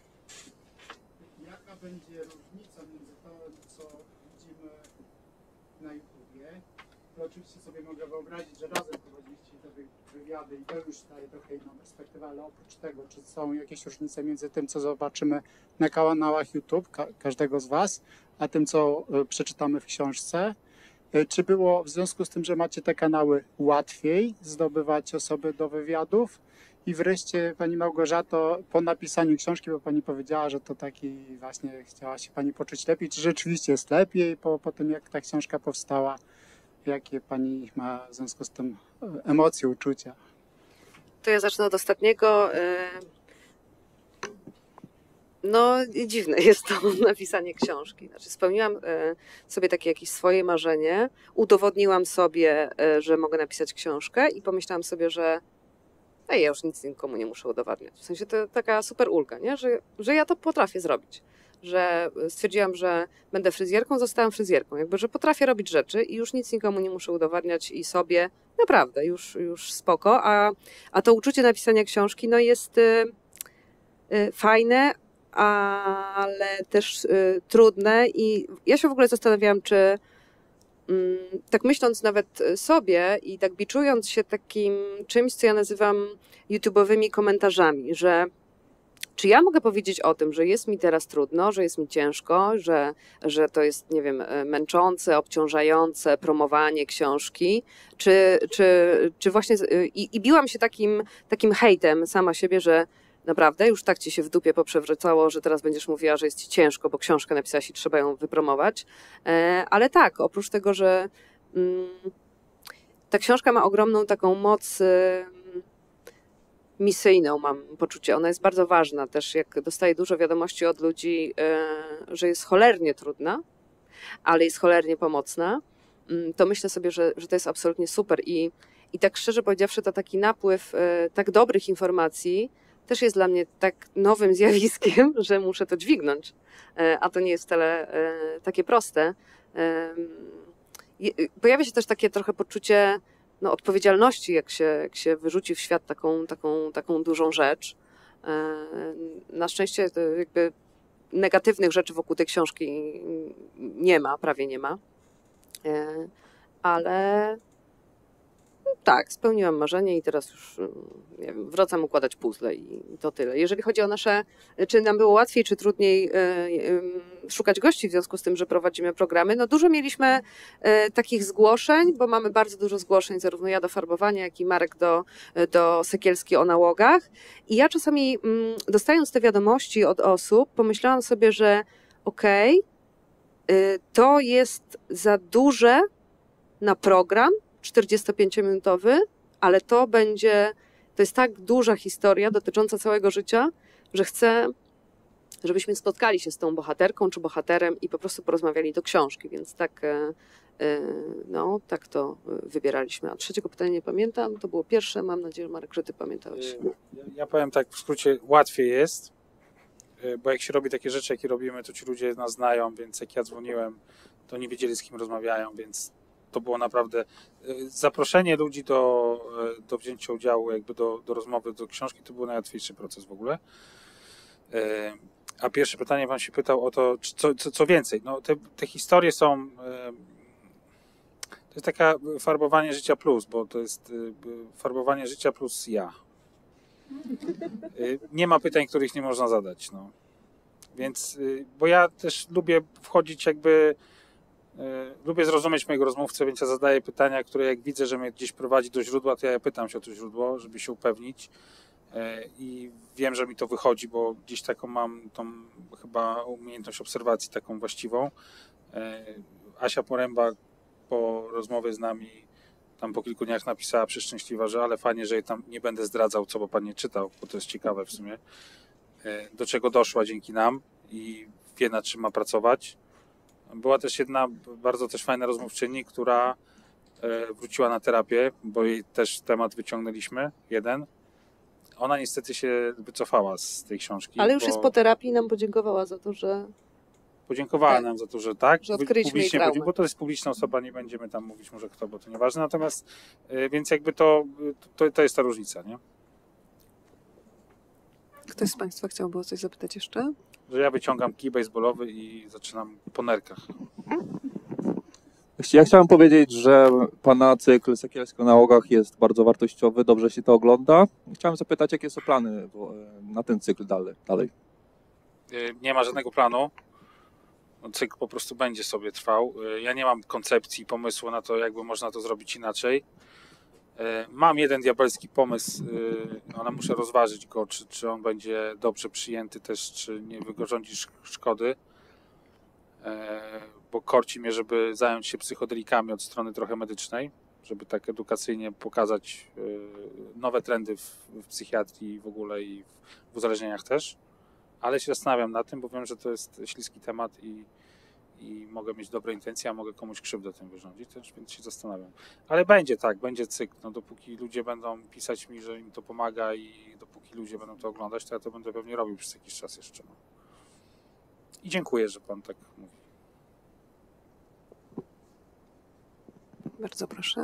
jaka będzie różnica między tym, co widzimy na YouTubie. To oczywiście sobie mogę wyobrazić, że razem prowadziliście te wywiady i to już daje trochę inną perspektywę, ale oprócz tego, czy są jakieś różnice między tym, co zobaczymy na kanałach YouTube każdego z Was, a tym, co przeczytamy w książce? Czy było w związku z tym, że macie te kanały, łatwiej zdobywać osoby do wywiadów? I wreszcie Pani Małgorzato, po napisaniu książki, bo Pani powiedziała, że to taki właśnie chciała się Pani poczuć lepiej. Czy rzeczywiście jest lepiej po tym, jak ta książka powstała? Jakie Pani ma w związku z tym emocje, uczucia? To ja zacznę od ostatniego. No, dziwne jest to napisanie książki. Znaczy, spełniłam sobie takie jakieś swoje marzenie, udowodniłam sobie, że mogę napisać książkę i pomyślałam sobie, że a ja już nic nikomu nie muszę udowadniać. W sensie to taka super ulga, nie? Że ja to potrafię zrobić. Że stwierdziłam, że będę fryzjerką, zostałam fryzjerką. Jakby, że potrafię robić rzeczy i już nic nikomu nie muszę udowadniać i sobie naprawdę już spoko. A to uczucie napisania książki no jest fajne, ale też trudne i ja się w ogóle zastanawiałam, czy tak myśląc nawet sobie i tak biczując się takim czymś, co ja nazywam YouTube'owymi komentarzami, że czy ja mogę powiedzieć o tym, że jest mi teraz trudno, że jest mi ciężko, że to jest, nie wiem, męczące, obciążające promowanie książki, czy właśnie i biłam się takim hejtem sama siebie, że naprawdę już tak ci się w dupie poprzewracało, że teraz będziesz mówiła, że jest ci ciężko, bo książkę napisałaś i trzeba ją wypromować. Ale tak, oprócz tego, że ta książka ma ogromną taką moc misyjną, mam poczucie. Ona jest bardzo ważna też, jak dostaję dużo wiadomości od ludzi, że jest cholernie trudna, ale jest cholernie pomocna, to myślę sobie, że to jest absolutnie super. I tak szczerze powiedziawszy, to taki napływ tak dobrych informacji też jest dla mnie tak nowym zjawiskiem, że muszę to dźwignąć, a to nie jest wcale takie proste. Pojawia się też takie trochę poczucie odpowiedzialności, jak się wyrzuci w świat taką dużą rzecz. Na szczęście to jakby negatywnych rzeczy wokół tej książki nie ma, prawie nie ma, ale tak, spełniłam marzenie i teraz już nie wiem, wracam układać puzzle i to tyle. Jeżeli chodzi o nasze, czy nam było łatwiej, czy trudniej szukać gości w związku z tym, że prowadzimy programy, no dużo mieliśmy takich zgłoszeń, bo mamy bardzo dużo zgłoszeń, zarówno ja do farbowania, jak i Marek do Sekielski o nałogach. I ja czasami dostając te wiadomości od osób, pomyślałam sobie, że okej, to jest za duże na program 45-minutowy, ale to jest tak duża historia dotycząca całego życia, że chcę, żebyśmy spotkali się z tą bohaterką czy bohaterem i po prostu porozmawiali do książki, więc tak to wybieraliśmy. A trzeciego pytania nie pamiętam, to było pierwsze, mam nadzieję, Marek, że ty pamiętałeś. Ja powiem tak, w skrócie, łatwiej jest, bo jak się robi takie rzeczy, jakie robimy, to ci ludzie nas znają, więc jak ja dzwoniłem, to nie wiedzieli, z kim rozmawiają, więc to było naprawdę zaproszenie ludzi do wzięcia udziału jakby do rozmowy, do książki, to był najłatwiejszy proces w ogóle. A pierwsze pytanie pan się pytał o to, co więcej. No, te historie są, to jest taka farbowanie życia plus, bo to jest farbowanie życia plus ja. Nie ma pytań, których nie można zadać. No. Więc, bo ja też lubię wchodzić jakby, lubię zrozumieć mojego rozmówcę, więc ja zadaję pytania, które jak widzę, że mnie gdzieś prowadzi do źródła, to ja pytam się o to źródło, żeby się upewnić i wiem, że mi to wychodzi, bo gdzieś taką mam tą chyba umiejętność obserwacji taką właściwą. Asia Poręba po rozmowie z nami tam po kilku dniach napisała przeszczęśliwa, że ale fajnie, że jej tam nie będę zdradzał, co, bo pan nie czytał, bo to jest ciekawe w sumie, do czego doszła dzięki nam i wie, nad czym ma pracować. Była też jedna bardzo też fajna rozmówczyni, która wróciła na terapię, bo jej też temat wyciągnęliśmy, jeden. Ona niestety się wycofała z tej książki. Ale już jest po terapii i nam podziękowała za to, że... Podziękowała tak, nam za to, że tak. Że odkryliśmy jej traumę. Bo to jest publiczna osoba, nie będziemy tam mówić może kto, bo to nieważne. Natomiast, więc jakby to jest ta różnica, nie? Ktoś z Państwa chciałby o coś zapytać jeszcze? Że ja wyciągam kij baseballowy i zaczynam po nerkach. Ja chciałem powiedzieć, że pana cykl Sekielski o nałogach jest bardzo wartościowy, dobrze się to ogląda. Chciałem zapytać, jakie są plany na ten cykl dalej? Nie ma żadnego planu. Cykl po prostu będzie sobie trwał. Ja nie mam koncepcji, pomysłu na to, jakby można to zrobić inaczej. Mam jeden diabelski pomysł, ale muszę rozważyć go, czy on będzie dobrze przyjęty też, czy nie wyrządzi szkody. Bo korci mnie, żeby zająć się psychodelikami od strony trochę medycznej, żeby tak edukacyjnie pokazać nowe trendy w psychiatrii w ogóle i w uzależnieniach też. Ale się zastanawiam nad tym, bo wiem, że to jest śliski temat i mogę mieć dobre intencje, a mogę komuś krzywdę tym wyrządzić, też, więc się zastanawiam. Ale będzie tak, będzie cykl. No, dopóki ludzie będą pisać mi, że im to pomaga i dopóki ludzie będą to oglądać, to ja to będę pewnie robił przez jakiś czas jeszcze. No. I dziękuję, że pan tak mówi. Bardzo proszę.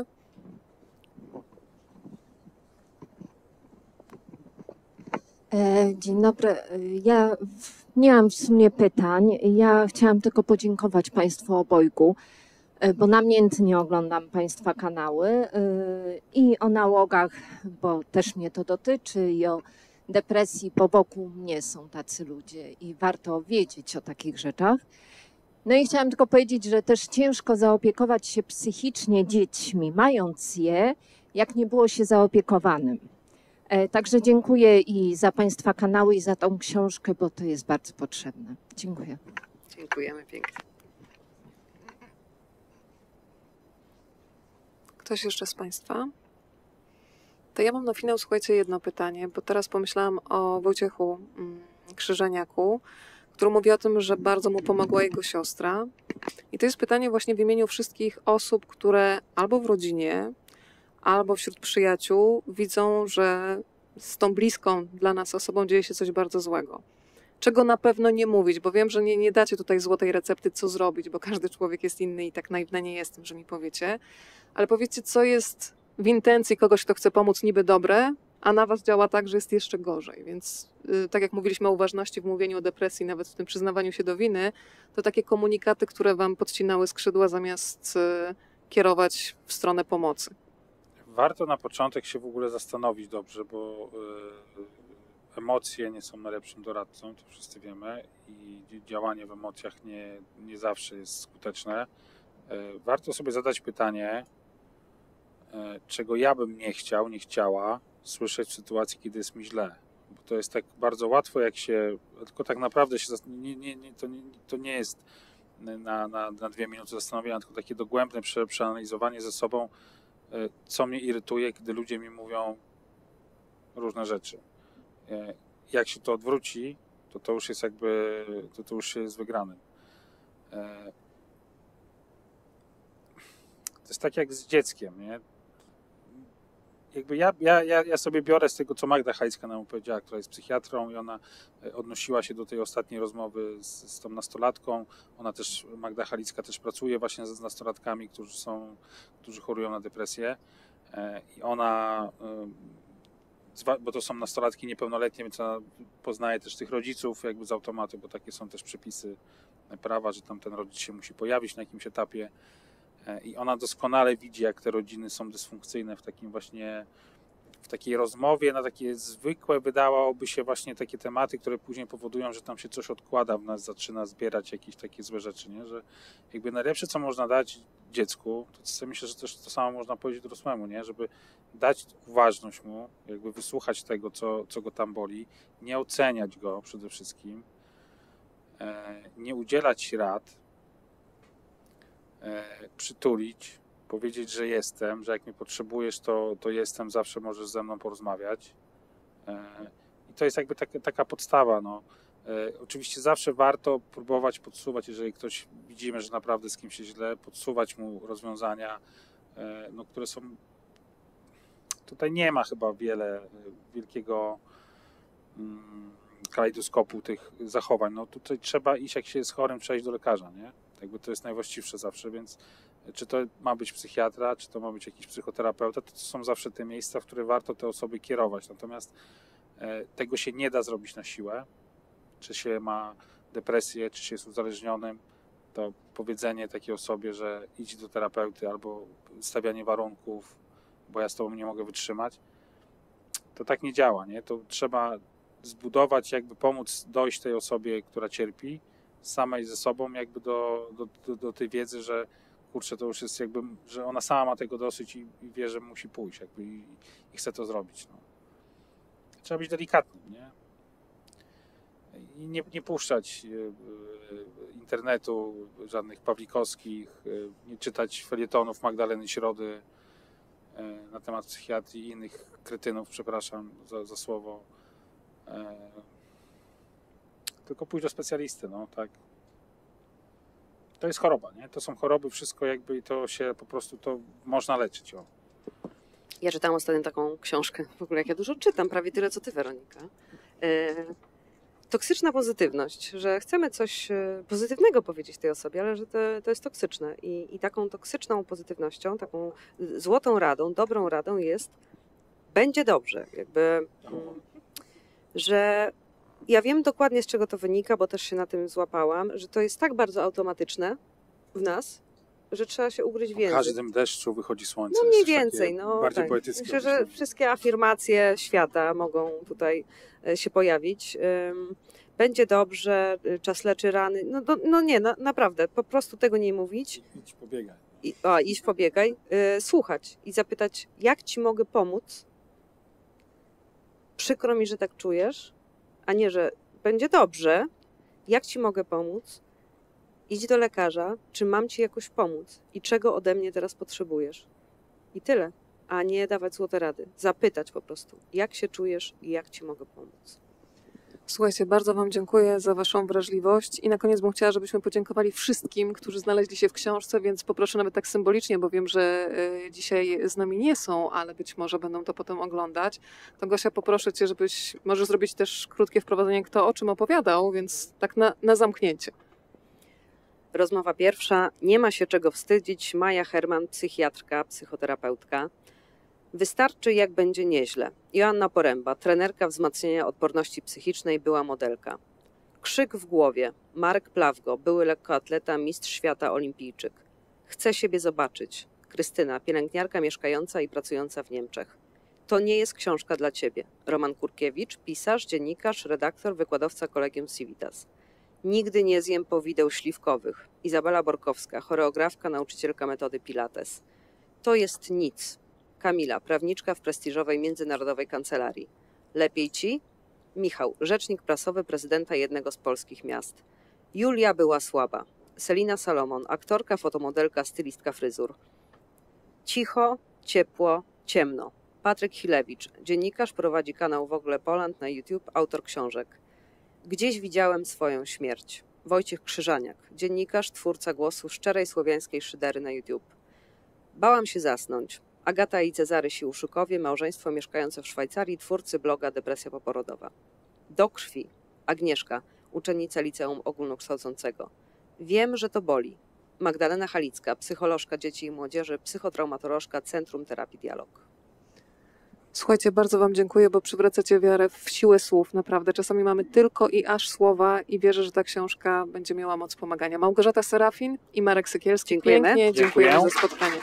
Dzień dobry. Ja nie mam w sumie pytań. Ja chciałam tylko podziękować Państwu obojgu, bo namiętnie oglądam Państwa kanały i o nałogach, bo też mnie to dotyczy, i o depresji, bo wokół mnie są tacy ludzie i warto wiedzieć o takich rzeczach. No i chciałam tylko powiedzieć, że też ciężko zaopiekować się psychicznie dziećmi, mając je, jak nie było się zaopiekowanym. Także dziękuję i za Państwa kanały, i za tą książkę, bo to jest bardzo potrzebne. Dziękuję. Dziękujemy pięknie. Ktoś jeszcze z Państwa? To ja mam na finał, słuchajcie, jedno pytanie, bo teraz pomyślałam o Wojciechu Krzyżaniaku, który mówi o tym, że bardzo mu pomogła jego siostra. I to jest pytanie właśnie w imieniu wszystkich osób, które albo w rodzinie, albo wśród przyjaciół widzą, że z tą bliską dla nas osobą dzieje się coś bardzo złego. Czego na pewno nie mówić, bo wiem, że nie dacie tutaj złotej recepty, co zrobić, bo każdy człowiek jest inny i tak naiwna nie jestem, że mi powiecie. Ale powiedzcie, co jest w intencji kogoś, kto chce pomóc, niby dobre, a na was działa tak, że jest jeszcze gorzej. Więc tak jak mówiliśmy o uważności w mówieniu o depresji, nawet w tym przyznawaniu się do winy, to takie komunikaty, które wam podcinały skrzydła, zamiast kierować w stronę pomocy. Warto na początek się w ogóle zastanowić dobrze, bo emocje nie są najlepszym doradcą, to wszyscy wiemy, i działanie w emocjach nie zawsze jest skuteczne. Warto sobie zadać pytanie, czego ja bym nie chciała słyszeć w sytuacji, kiedy jest mi źle. Bo to jest tak bardzo łatwo, jak się, tylko tak naprawdę się to nie jest na 2 minuty zastanowienia, tylko takie dogłębne przeanalizowanie ze sobą, co mnie irytuje, kiedy ludzie mi mówią różne rzeczy. Jak się to odwróci, to już jest jakby, to już jest wygranym. To jest tak jak z dzieckiem, nie? Jakby ja sobie biorę z tego, co Magda Halicka nam powiedziała, która jest psychiatrą, i ona odnosiła się do tej ostatniej rozmowy z tą nastolatką. Ona też, Magda Halicka też pracuje właśnie z nastolatkami, którzy chorują na depresję, i ona, bo to są nastolatki niepełnoletnie, więc ona poznaje też tych rodziców jakby z automatu, bo takie są też przepisy prawa, że tam ten rodzic się musi pojawić na jakimś etapie. I ona doskonale widzi, jak te rodziny są dysfunkcyjne w takiej rozmowie na takie zwykłe, wydawałoby się, właśnie takie tematy, które później powodują, że tam się coś odkłada w nas, zaczyna zbierać jakieś takie złe rzeczy, nie? Że jakby najlepsze, co można dać dziecku, to myślę, że też to samo można powiedzieć dorosłemu, nie? Żeby dać uważność mu, jakby wysłuchać tego, co go tam boli, nie oceniać go przede wszystkim, nie udzielać rad, przytulić, powiedzieć, że jestem, że jak mnie potrzebujesz, to jestem, zawsze możesz ze mną porozmawiać. I to jest jakby taka podstawa. No. Oczywiście zawsze warto próbować podsuwać, jeżeli ktoś widzimy, że naprawdę z kimś jest źle, podsuwać mu rozwiązania, no, które są... Tutaj nie ma chyba wielkiego kalejdoskopu tych zachowań. No, tutaj trzeba iść, jak się jest chorym, trzeba iść do lekarza, nie? Jakby to jest najwłaściwsze zawsze, więc czy to ma być psychiatra, czy to ma być jakiś psychoterapeuta, to są zawsze te miejsca, w które warto te osoby kierować. Natomiast tego się nie da zrobić na siłę. Czy się ma depresję, czy się jest uzależnionym, to powiedzenie takiej osobie, że idź do terapeuty, albo stawianie warunków, bo ja z tobą nie mogę wytrzymać, to tak nie działa, nie? To trzeba zbudować, jakby pomóc dojść tej osobie, która cierpi, samej ze sobą, jakby do tej wiedzy, że kurczę, to już jest jakby, że ona sama ma tego dosyć i wie, że musi pójść jakby i chce to zrobić. No. Trzeba być delikatnym, nie? I nie puszczać internetu, żadnych Pawlikowskich, nie czytać felietonów Magdaleny Środy na temat psychiatrii i innych kretynów, przepraszam za słowo. Tylko pójść do specjalisty, no tak. To jest choroba, nie? To są choroby, wszystko jakby i to się po prostu to można leczyć. O. Ja czytałam ostatnio taką książkę, w ogóle jak ja dużo czytam, prawie tyle co ty, Weronika. Toksyczna pozytywność, że chcemy coś pozytywnego powiedzieć tej osobie, ale że to jest toksyczne. I taką toksyczną pozytywnością, taką złotą radą, dobrą radą jest będzie dobrze. Jakby, że ja wiem dokładnie, z czego to wynika, bo też się na tym złapałam, że to jest tak bardzo automatyczne w nas, że trzeba się ugryźć w W język. każdym deszczu wychodzi słońce. No mniej jest coś więcej, takie no bardziej tak. poetyckie. Myślę, że wszystkie afirmacje świata mogą tutaj się pojawić. Będzie dobrze, czas leczy rany. No nie, naprawdę, po prostu tego nie mówić. Idź, pobiegaj. Iść pobiegaj, słuchać i zapytać, jak ci mogę pomóc? Przykro mi, że tak czujesz, a nie, że będzie dobrze. Jak ci mogę pomóc? Idź do lekarza, czy mam ci jakoś pomóc i czego ode mnie teraz potrzebujesz. I tyle, a nie dawać złote rady. Zapytać po prostu, jak się czujesz i jak ci mogę pomóc. Słuchajcie, bardzo Wam dziękuję za Waszą wrażliwość i na koniec bym chciała, żebyśmy podziękowali wszystkim, którzy znaleźli się w książce, więc poproszę nawet tak symbolicznie, bo wiem, że dzisiaj z nami nie są, ale być może będą to potem oglądać. To Gosia, poproszę Cię, żebyś może zrobić też krótkie wprowadzenie, kto o czym opowiadał, więc tak na zamknięcie. Rozmowa pierwsza. Nie ma się czego wstydzić. Maja Herman, psychiatrka, psychoterapeutka. Wystarczy, jak będzie nieźle. Joanna Poręba, trenerka wzmacniania odporności psychicznej, była modelka. Krzyk w głowie. Marek Plawgo, były lekkoatleta, mistrz świata, olimpijczyk. Chcę siebie zobaczyć. Krystyna, pielęgniarka mieszkająca i pracująca w Niemczech. To nie jest książka dla ciebie. Roman Kurkiewicz, pisarz, dziennikarz, redaktor, wykładowca Collegium Civitas. Nigdy nie zjem powideł śliwkowych. Izabela Borkowska, choreografka, nauczycielka metody Pilates. To jest nic. Kamila, prawniczka w prestiżowej międzynarodowej kancelarii. Lepiej ci? Michał, rzecznik prasowy prezydenta jednego z polskich miast. Julia była słaba. Selina Salomon, aktorka, fotomodelka, stylistka fryzur. Cicho, ciepło, ciemno. Patryk Chilewicz, dziennikarz, prowadzi kanał W ogóle Poland na YouTube, autor książek. Gdzieś widziałem swoją śmierć. Wojciech Krzyżaniak, dziennikarz, twórca głosu szczerej słowiańskiej szydery na YouTube. Bałam się zasnąć. Agata i Cezary Siłszykowie, małżeństwo mieszkające w Szwajcarii, twórcy bloga Depresja poporodowa. Do krwi. Agnieszka, uczennica liceum ogólnokształcącego. Wiem, że to boli. Magdalena Halicka, psycholożka dzieci i młodzieży, psychotraumatolożka, Centrum Terapii Dialog. Słuchajcie, bardzo Wam dziękuję, bo przywracacie wiarę w siłę słów. Naprawdę, czasami mamy tylko i aż słowa i wierzę, że ta książka będzie miała moc pomagania. Małgorzata Serafin i Marek Sykielski. Dziękujemy. Pięknie, dziękujemy Dziękuję. za spotkanie.